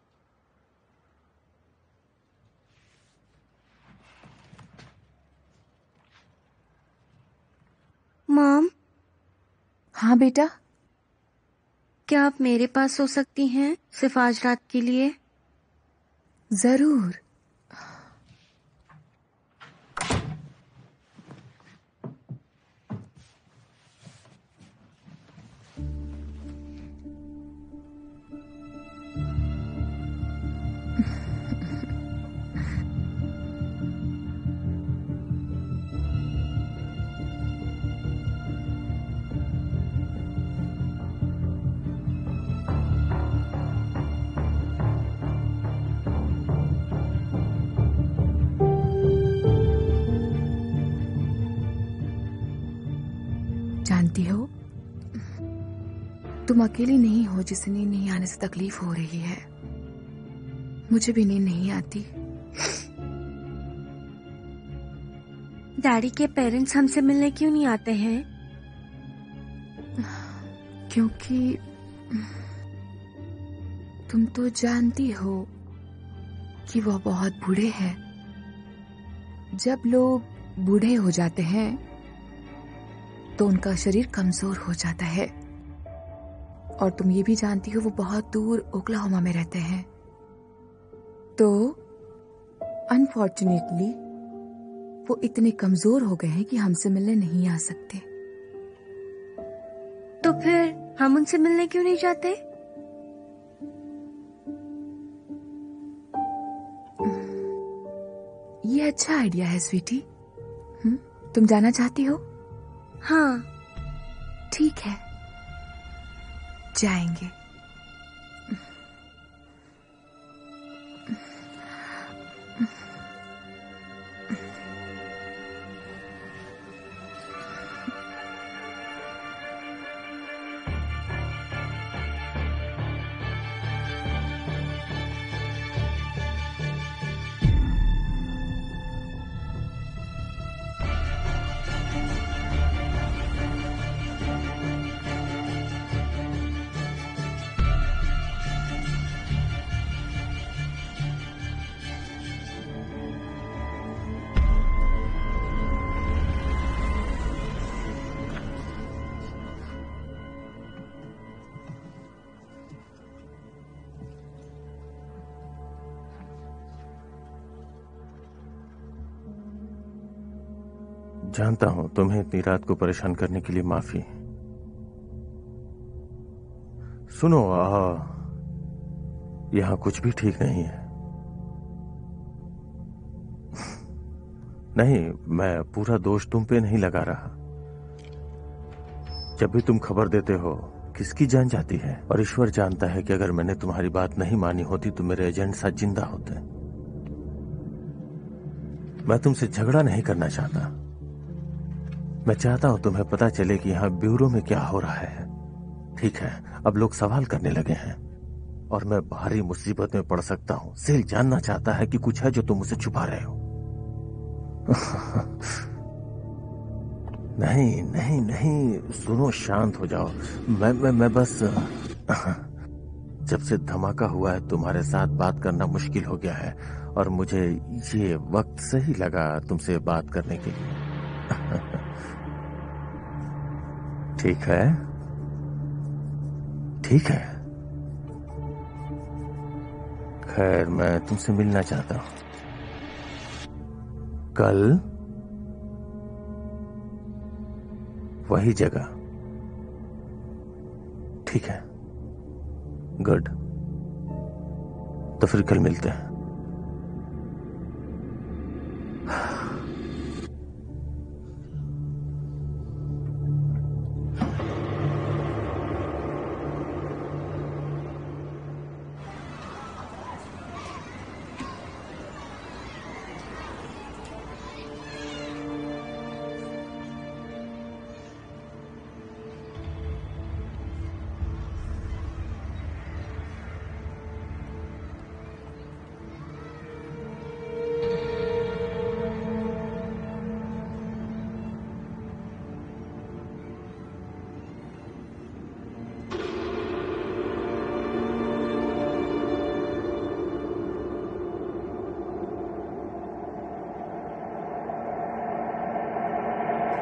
मॉम। हाँ बेटा। क्या आप मेरे पास सो सकती हैं सिर्फ आज रात के लिए? जरूर। जानती हो, तुम अकेली नहीं हो जिसे नींद नहीं आने से तकलीफ हो रही है। मुझे भी नींद नहीं आती। डैडी के पेरेंट्स हमसे मिलने क्यों नहीं आते हैं? क्योंकि तुम तो जानती हो कि वो बहुत बूढ़े हैं। जब लोग बूढ़े हो जाते हैं तो उनका शरीर कमजोर हो जाता है। और तुम ये भी जानती हो वो बहुत दूर ओक्लाहोमा में रहते हैं। तो अनफॉर्चुनेटली वो इतने कमजोर हो गए हैं कि हमसे मिलने नहीं आ सकते। तो फिर हम उनसे मिलने क्यों नहीं जाते? ये अच्छा आइडिया है स्वीटी। हुँ? तुम जाना चाहती हो? हाँ। ठीक है, जाएंगे। जानता हूं तुम्हें इतनी रात को परेशान करने के लिए माफी। सुनो, यहां कुछ भी ठीक नहीं है। नहीं, मैं पूरा दोष तुम पे नहीं लगा रहा। जब भी तुम खबर देते हो किसकी जान जाती है, और ईश्वर जानता है कि अगर मैंने तुम्हारी बात नहीं मानी होती तो मेरे एजेंट साथ जिंदा होते। मैं तुमसे झगड़ा नहीं करना चाहता। मैं चाहता हूं तुम्हें पता चले कि यहां ब्यूरो में क्या हो रहा है। ठीक है, अब लोग सवाल करने लगे हैं और मैं भारी मुसीबत में पड़ सकता हूं। सेल जानना चाहता है कि कुछ है जो तुम उसे छुपा रहे हो। नहीं नहीं नहीं, सुनो, शांत हो जाओ। मैं मैं मैं बस जब से धमाका हुआ है तुम्हारे साथ बात करना मुश्किल हो गया है और मुझे ये वक्त सही लगा तुमसे बात करने के लिए। ठीक है, ठीक है। खैर, मैं तुमसे मिलना चाहता हूं। कल वही जगह। ठीक है, गुड। तो फिर कल मिलते हैं।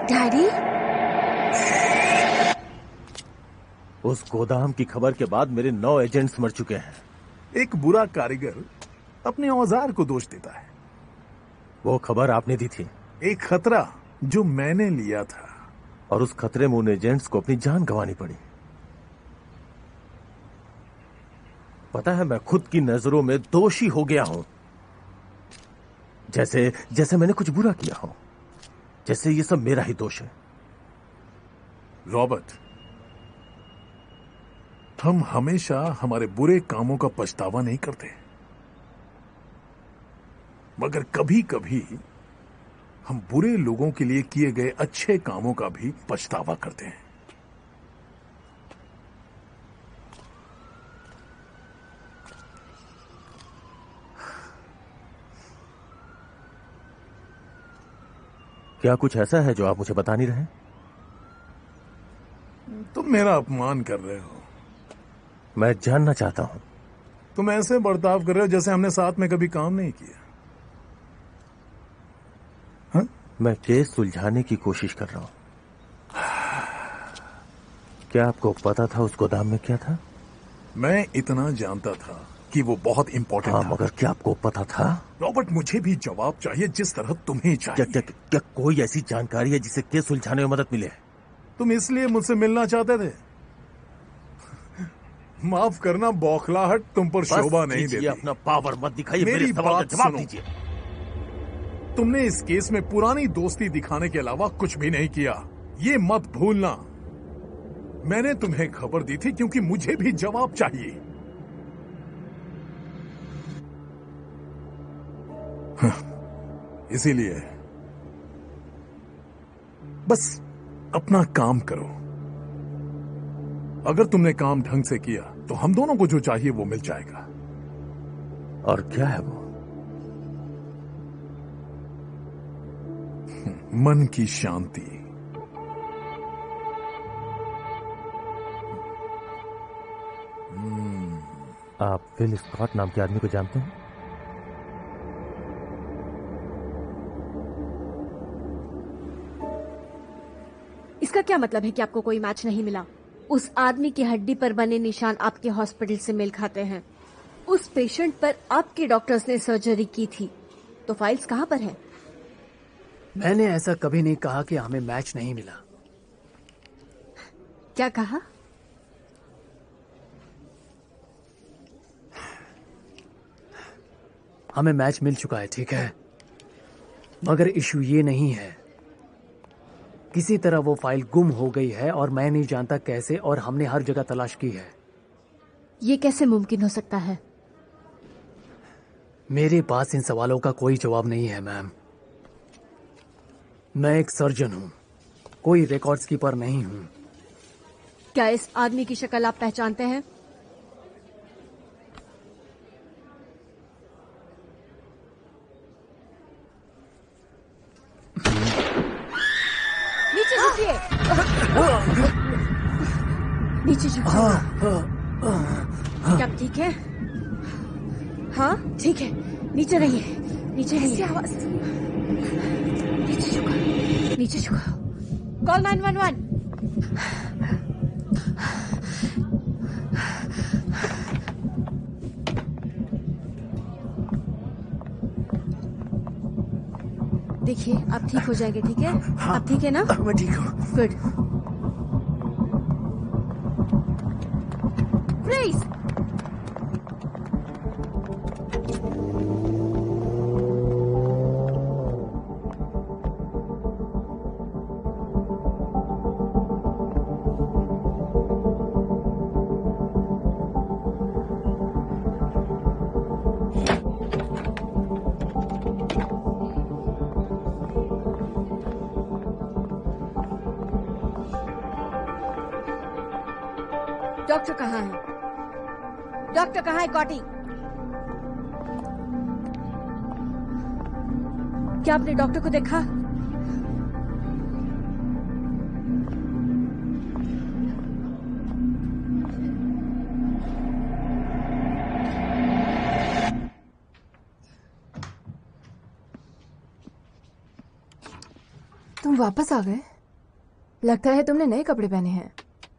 डैडी, उस गोदाम की खबर के बाद मेरे नौ एजेंट्स मर चुके हैं। एक बुरा कारीगर अपने औजार को दोष देता है। वो खबर आपने दी थी। एक खतरा जो मैंने लिया था, और उस खतरे में उन एजेंट्स को अपनी जान गंवानी पड़ी। पता है, मैं खुद की नजरों में दोषी हो गया हूं। जैसे जैसे मैंने कुछ बुरा किया हो, जैसे ये सब मेरा ही दोष है। रॉबर्ट, हम हमेशा हमारे बुरे कामों का पछतावा नहीं करते, मगर कभी कभी हम बुरे लोगों के लिए किए गए अच्छे कामों का भी पछतावा करते हैं। क्या कुछ ऐसा है जो आप मुझे बता नहीं रहे? तुम मेरा अपमान कर रहे हो। मैं जानना चाहता हूं। तुम ऐसे बर्ताव कर रहे हो जैसे हमने साथ में कभी काम नहीं किया। हा? मैं केस सुलझाने की कोशिश कर रहा हूं। क्या आपको पता था उस गोदाम में क्या था? मैं इतना जानता था कि वो बहुत इंपॉर्टेंट हाँ, था। मगर क्या आपको पता था? रॉबर्ट, मुझे भी जवाब चाहिए जिस तरह तुम्हें चाहिए। क्या, क्या, क्या कोई ऐसी जानकारी है जिससे केस सुलझाने में मदद मिले? तुम इसलिए मुझसे मिलना चाहते थे? माफ करना, बौखलाहट तुम पर शोभा नहीं देती। अपना पावर मत दिखाइए, मेरी मेरे सवाल बात का जवाब सुनो। दीजिए। तुमने इस केस में पुरानी दोस्ती दिखाने के अलावा कुछ भी नहीं किया, ये मत भूलना। मैंने तुम्हें खबर दी थी क्योंकि मुझे भी जवाब चाहिए। इसीलिए बस अपना काम करो। अगर तुमने काम ढंग से किया तो हम दोनों को जो चाहिए वो मिल जाएगा। और क्या है वो? मन की शांति। आप फिल स्कॉट नाम के आदमी को जानते हैं? इसका क्या मतलब है कि आपको कोई मैच नहीं मिला? उस आदमी की हड्डी पर बने निशान आपके हॉस्पिटल से मेल खाते हैं। उस पेशेंट पर आपके डॉक्टर्स ने सर्जरी की थी, तो फाइल्स कहां पर हैं? मैंने ऐसा कभी नहीं कहा कि हमें मैच नहीं मिला। क्या कहा? हमें मैच मिल चुका है, ठीक है, मगर इशू ये नहीं है। किसी तरह वो फाइल गुम हो गई है और मैं नहीं जानता कैसे, और हमने हर जगह तलाश की है। ये कैसे मुमकिन हो सकता है? मेरे पास इन सवालों का कोई जवाब नहीं है मैम। मैं एक सर्जन हूं, कोई रिकॉर्ड्स कीपर नहीं हूं। क्या इस आदमी की शक्ल आप पहचानते हैं? नीचे झुकिए। नीचे झुकिए। क्या आप ठीक है? हाँ ठीक है, नीचे रहिए, नीचे रहिए। आवाज नीचे झुका, नीचे झुका। Call nine one one. देखिए आप ठीक हो जाएंगे, ठीक है? हाँ, आप ठीक है ना? मैं ठीक हूँ। गुड। फ्रीज। डॉक्टर कहाँ है? डॉक्टर कहाँ है? कॉटी, क्या आपने डॉक्टर को देखा? तुम वापस आ गए? लगता है तुमने नए कपड़े पहने हैं,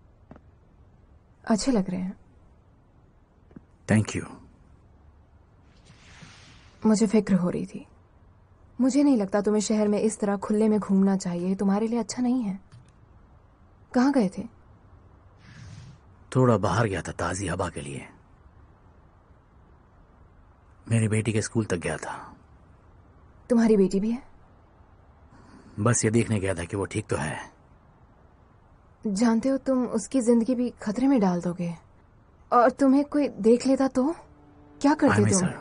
अच्छे लग रहे हैं। Thank you. मुझे फिक्र हो रही थी। मुझे नहीं लगता तुम्हें शहर में इस तरह खुले में घूमना चाहिए, तुम्हारे लिए अच्छा नहीं है। कहाँ गए थे? थोड़ा बाहर गया था ताजी हवा के लिए। मेरी बेटी के स्कूल तक गया था। तुम्हारी बेटी भी है? बस ये देखने गया था कि वो ठीक तो है। जानते हो तुम उसकी जिंदगी भी खतरे में डाल दोगे, और तुम्हें कोई देख लेता तो क्या करते तुम? सर।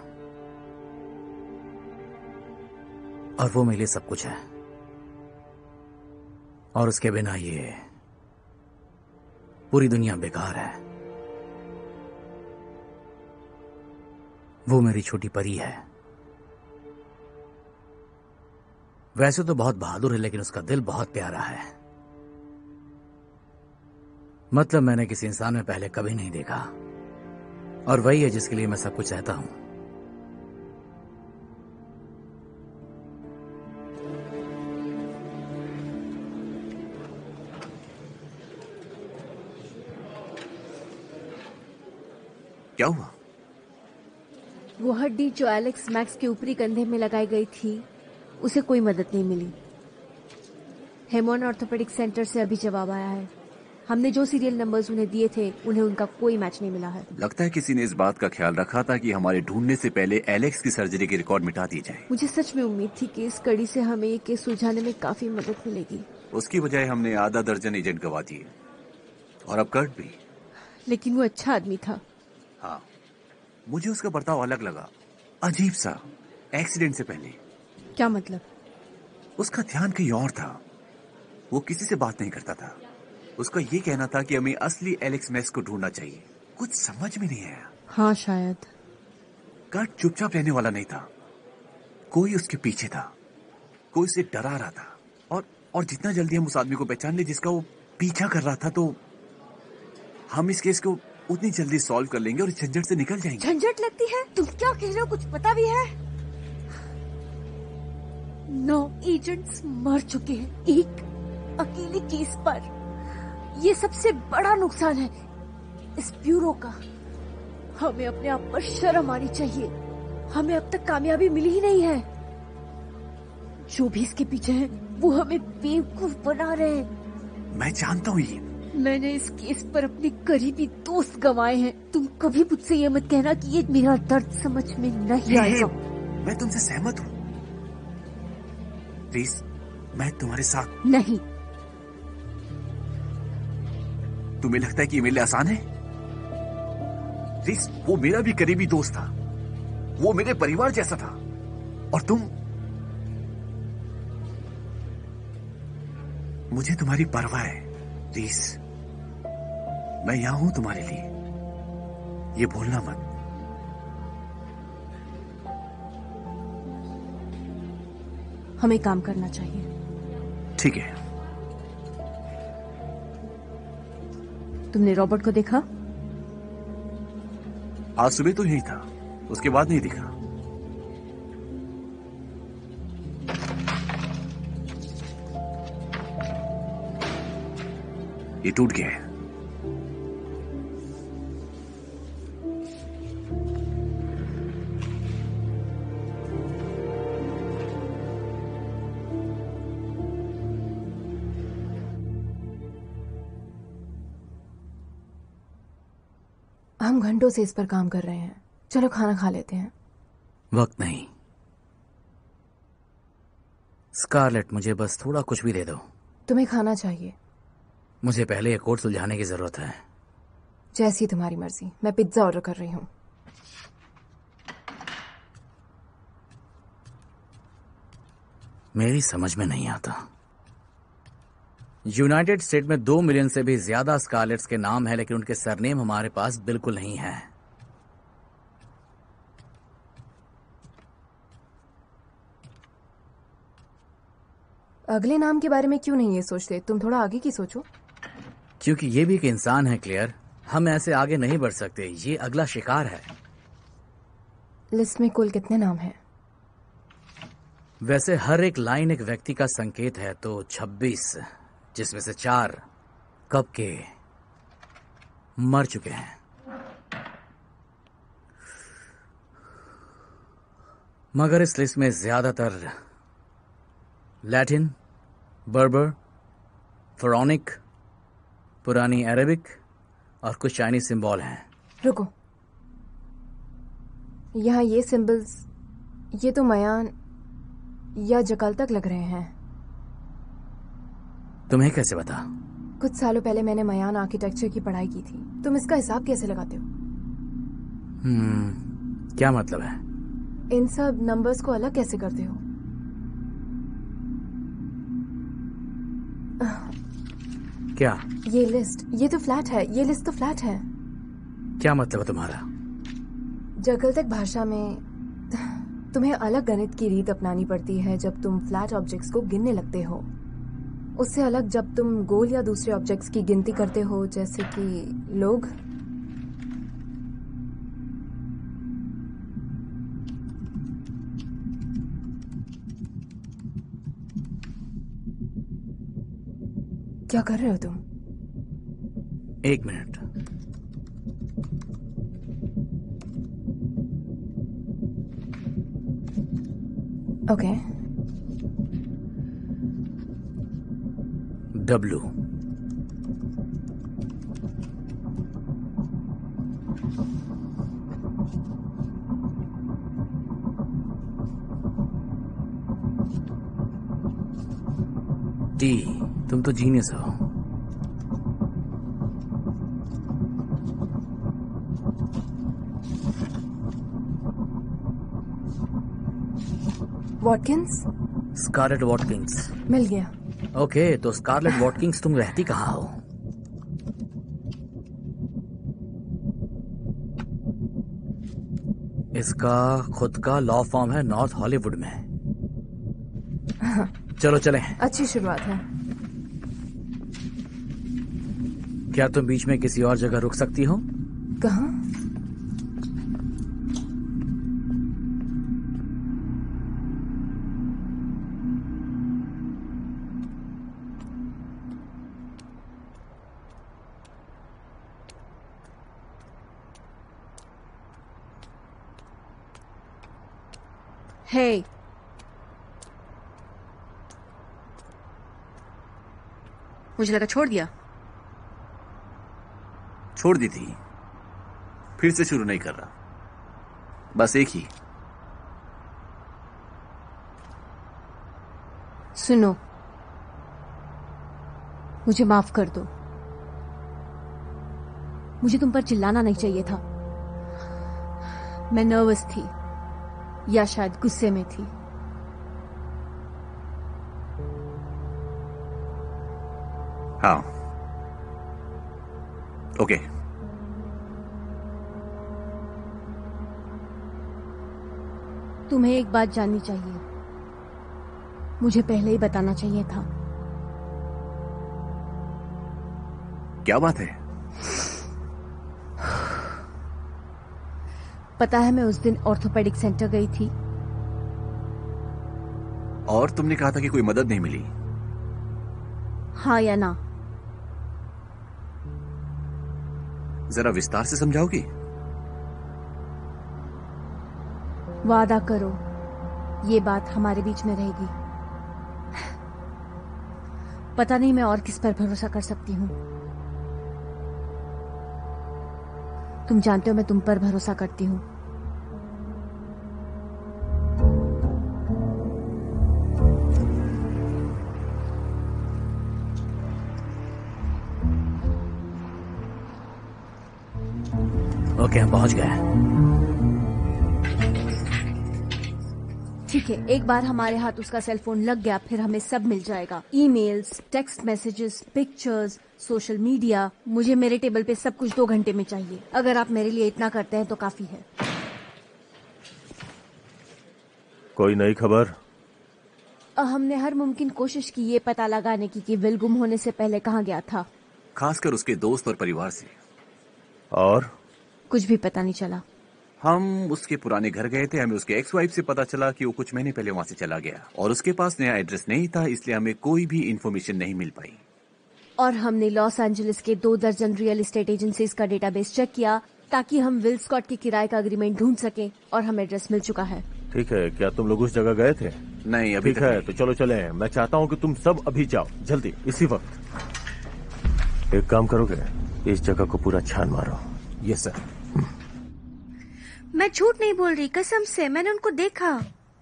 और वो मेरे लिए सब कुछ है, और उसके बिना ये पूरी दुनिया बेकार है। वो मेरी छोटी परी है। वैसे तो बहुत बहादुर है, लेकिन उसका दिल बहुत प्यारा है। मतलब मैंने किसी इंसान में पहले कभी नहीं देखा, और वही है जिसके लिए मैं सब कुछ सहता हूं। क्या हुआ? वो हड्डी जो एलेक्स मैक्स के ऊपरी कंधे में लगाई गई थी, उसे कोई मदद नहीं मिली। हेमोन ऑर्थोपेडिक सेंटर से अभी जवाब आया है। हमने जो सीरियल नंबर्स उन्हें दिए थे, उन्हें उनका कोई मैच नहीं मिला है। लगता है किसी ने इस बात का ख्याल रखा था कि हमारे ढूंढने से पहले एलेक्स की सर्जरी की रिकॉर्ड मिटा दी जाए। मुझे सच में उम्मीद थी कि इस कड़ी से हमें ये केस सुलझाने में काफी मदद मिलेगी। उसकी बजाय हमने आधा दर्जन एजेंट गवा दिए, और अब कर्ट भी। लेकिन वो अच्छा आदमी था। हाँ, मुझे उसका बर्ताव अलग लगा, अजीब सा, एक्सीडेंट से पहले। क्या मतलब? उसका ध्यान कहीं और था। वो किसी से बात नहीं करता था। उसका ये कहना था कि हमें असली एलेक्स मैक्स को ढूंढना चाहिए। कुछ समझ में नहीं आया। हाँ शायद। कर्ट चुपचाप रहने वाला नहीं था। कोई उसके पीछे था, कोई उसे डरा रहा था। और और जितना जल्दी हम उस आदमी को पहचान ले जिसका वो पीछा कर रहा था, तो हम इस केस को उतनी जल्दी सॉल्व कर लेंगे और इस झंझट से निकल जाएंगे। झंझट लगती है? तुम क्या कह रहे हो? कुछ पता भी है? नौ एजेंट्स मर चुके हैं एक अकेले केस पर। ये सबसे बड़ा नुकसान है इस ब्यूरो का। हमें अपने आप पर शर्म आनी चाहिए। हमें अब तक कामयाबी मिली ही नहीं है। जो भी इसके पीछे है, वो हमें बेवकूफ बना रहे हैं। मैं जानता हूँ ये। मैंने इस केस पर अपने करीबी दोस्त गंवाए हैं। तुम कभी मुझसे ये मत कहना कि ये मेरा दर्द समझ में नहीं आएगा। मैं तुमसे सहमत हूँ। प्लीज, मैं तुम्हारे साथ नहीं। तुम्हें लगता है कि ये मेरे लिए आसान है? प्लीज, वो मेरा भी करीबी दोस्त था। वो मेरे परिवार जैसा था। और तुम, मुझे तुम्हारी परवाह है। प्लीज, मैं यहां हूं तुम्हारे लिए। ये भूलना मत। हमें काम करना चाहिए। ठीक है। तुमने रॉबर्ट को देखा? आज सुबह तो यही था, उसके बाद नहीं दिखा। ये टूट गया है। हम घंटों से इस पर काम कर रहे हैं। चलो खाना खा लेते हैं। वक्त नहीं। स्कारलेट, मुझे बस थोड़ा कुछ भी दे दो। तुम्हें खाना चाहिए? मुझे पहले ये कोड सुलझाने की जरूरत है। जैसी तुम्हारी मर्जी। मैं पिज्जा ऑर्डर कर रही हूँ। मेरी समझ में नहीं आता। यूनाइटेड स्टेट में दो मिलियन से भी ज्यादा स्कारलेट्स के नाम है, लेकिन उनके सरनेम हमारे पास बिल्कुल नहीं है। अगले नाम के बारे में क्यों नहीं ये सोचते? तुम थोड़ा आगे की सोचो। क्योंकि ये भी एक इंसान है क्लियर। हम ऐसे आगे नहीं बढ़ सकते। ये अगला शिकार है। लिस्ट में कुल कितने नाम हैं? वैसे हर एक लाइन एक व्यक्ति का संकेत है, तो छब्बीस। जिसमें से चार कब के मर चुके हैं। मगर इस लिस्ट में ज्यादातर लैटिन, बर्बर, फ़राओनिक, पुरानी अरेबिक और कुछ चाइनीज सिंबल हैं। रुको, यहाँ ये सिंबल्स, ये तो मयान या जकाल तक लग रहे हैं। तुम्हें कैसे पता? कुछ सालों पहले मैंने मयान आर्किटेक्चर की पढ़ाई की थी। तुम इसका हिसाब कैसे लगाते हो? हम्म, क्या मतलब है? इन सब नंबर्स को अलग कैसे करते हो? क्या? ये लिस्ट, ये तो फ्लैट है। ये लिस्ट तो फ्लैट है। क्या मतलब है तुम्हारा? जगलतक भाषा में तुम्हें अलग गणित की रीत अपनानी पड़ती है जब तुम फ्लैट ऑब्जेक्ट्स को गिनने लगते हो, उससे अलग जब तुम गोल या दूसरे ऑब्जेक्ट्स की गिनती करते हो, जैसे कि लोग। क्या कर रहे हो तुम? एक मिनट। ओके। डब्लू, टी, तुम तो जीनियस हो। वॉटकिंस? Scarlett Watkins. मिल गया। ओके, तो स्कारलेट वॉटकिंस तुम रहती कहाँ हो? इसका खुद का लॉ फॉर्म है नॉर्थ हॉलीवुड में। हाँ। चलो चलें। अच्छी शुरुआत है। क्या तुम बीच में किसी और जगह रुक सकती हो? कहाँ? हे, मुझे लगा छोड़ दिया। छोड़ दी थी, फिर से शुरू नहीं कर रहा, बस एक ही। सुनो, मुझे माफ कर दो। मुझे तुम पर चिल्लाना नहीं चाहिए था। मैं नर्वस थी या शायद गुस्से में थी। हाँ, ओके। तुम्हें एक बात जाननी चाहिए। मुझे पहले ही बताना चाहिए था। क्या बात है? पता है, मैं उस दिन ऑर्थोपेडिक सेंटर गई थी। और तुमने कहा था कि कोई मदद नहीं मिली। हाँ या ना? जरा विस्तार से समझाओगी? वादा करो, ये बात हमारे बीच में रहेगी। पता नहीं मैं और किस पर भरोसा कर सकती हूँ। तुम जानते हो मैं तुम पर भरोसा करती हूँ। ओके, हम पहुंच गए। ठीक है, एक बार हमारे हाथ उसका सेल फोन लग गया, फिर हमें सब मिल जाएगा। Emails, text messages, pictures, social media. मुझे मेरे टेबल पे सब कुछ दो घंटे में चाहिए। अगर आप मेरे लिए इतना करते हैं तो काफी है। कोई नई खबर? हमने हर मुमकिन कोशिश की ये पता लगाने की कि विल गुम होने से पहले कहाँ गया था। खासकर उसके दोस्त और परिवार से। और कुछ भी पता नहीं चला। हम उसके पुराने घर गए थे। हमें उसके एक्स वाइफ से पता चला कि वो कुछ महीने पहले वहां से चला गया और उसके पास नया एड्रेस नहीं था, इसलिए हमें कोई भी इंफॉर्मेशन नहीं मिल पाई। और हमने लॉस एंजलिस के दो दर्जन रियल एस्टेट एजेंसीज का डेटाबेस चेक किया ताकि हम विल स्कॉट के किराए का एग्रीमेंट ढूंढ सकें और हमें एड्रेस मिल चुका है। ठीक है, क्या तुम लोग उस जगह गए थे? नहीं, अभी ठीक है, तो चलो चले। मैं चाहता हूँ कि तुम सब अभी जाओ, जल्दी, इसी वक्त। एक काम करोगे, इस जगह को पूरा छान मारो। Yes sir. मैं झूठ नहीं बोल रही, कसम से मैंने उनको देखा।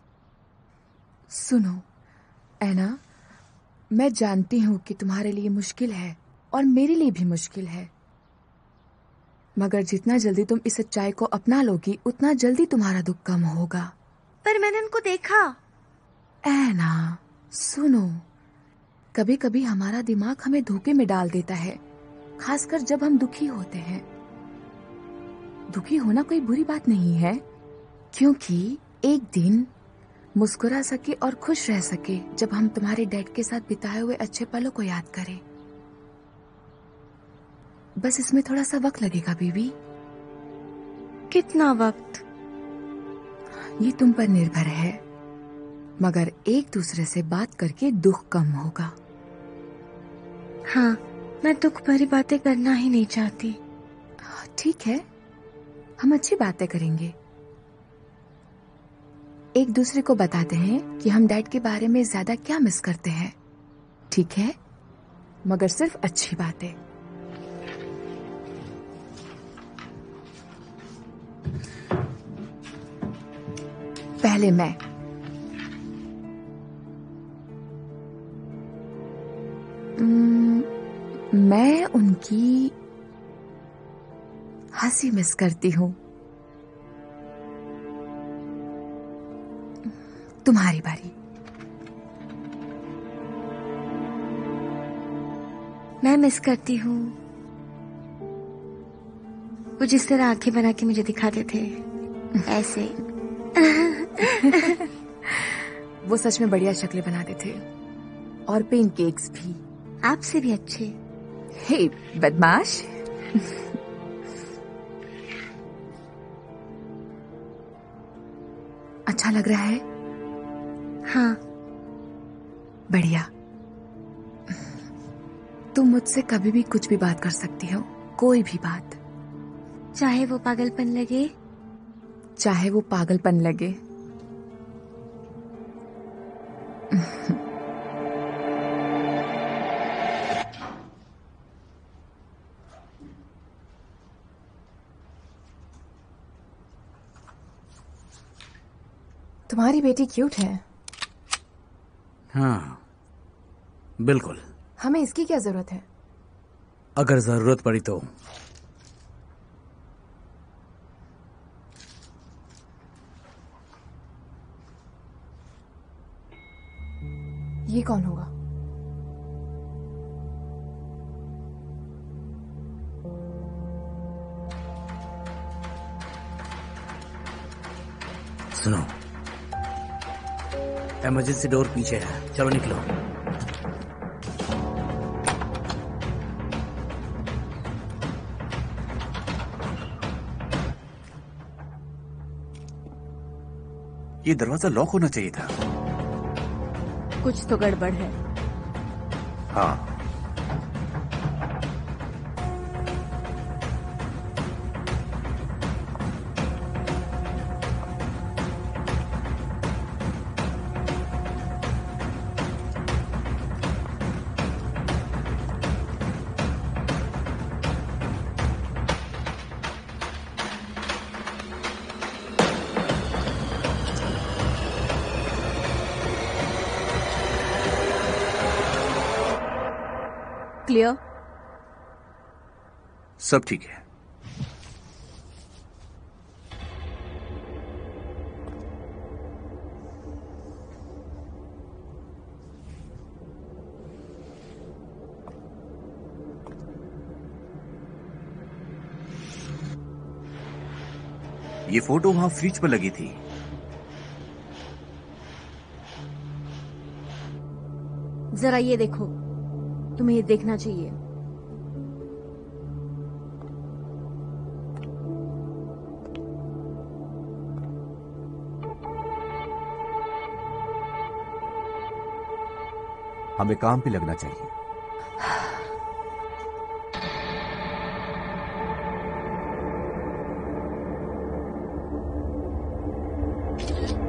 सुनो ऐना, मैं जानती हूँ कि तुम्हारे लिए मुश्किल है और मेरे लिए भी मुश्किल है, मगर जितना जल्दी तुम इस सच्चाई को अपना लोगी उतना जल्दी तुम्हारा दुख कम होगा। पर मैंने उनको देखा। ऐना सुनो, कभी कभी हमारा दिमाग हमें धोखे में डाल देता है, खासकर जब हम दुखी होते हैं। दुखी होना कोई बुरी बात नहीं है, क्योंकि एक दिन मुस्कुरा सके और खुश रह सके जब हम तुम्हारे डैड के साथ बिताए हुए अच्छे पलों को याद करें। बस इसमें थोड़ा सा वक्त लगेगा बेबी। कितना वक्त? ये तुम पर निर्भर है, मगर एक दूसरे से बात करके दुख कम होगा। हाँ, मैं दुख भरी बातें करना ही नहीं चाहती। ठीक है, हम अच्छी बातें करेंगे। एक दूसरे को बताते हैं कि हम डैड के बारे में ज्यादा क्या मिस करते हैं, ठीक है? मगर सिर्फ अच्छी बातें। पहले मैं। मैं उनकी हंसी मिस करती हूँ। तुम्हारी बारी। मैं मिस करती हूँ वो जिस तरह आंखें बना के मुझे दिखाते थे, ऐसे। वो सच में बढ़िया शक्लें बनाते थे, और पेन केक्स भी। आपसे भी अच्छे। हे बदमाश। अच्छा लग रहा है? हाँ। बढ़िया। तुम मुझसे कभी भी कुछ भी बात कर सकती हो, कोई भी बात, चाहे वो पागलपन लगे, चाहे वो पागलपन लगे। तुम्हारी बेटी क्यूट है। हाँ बिल्कुल। हमें इसकी क्या जरूरत है? अगर जरूरत पड़ी तो। ये कौन होगा? सुनो, इमरजेंसी डोर पीछे है, चलो निकलो। ये दरवाजा लॉक होना चाहिए था। कुछ तो गड़बड़ है। हाँ, क्लियर? सब ठीक है। ये फोटो वहां फ्रिज पर लगी थी। जरा ये देखो, तुम्हें ये देखना चाहिए। हमें काम पे लगना चाहिए। है।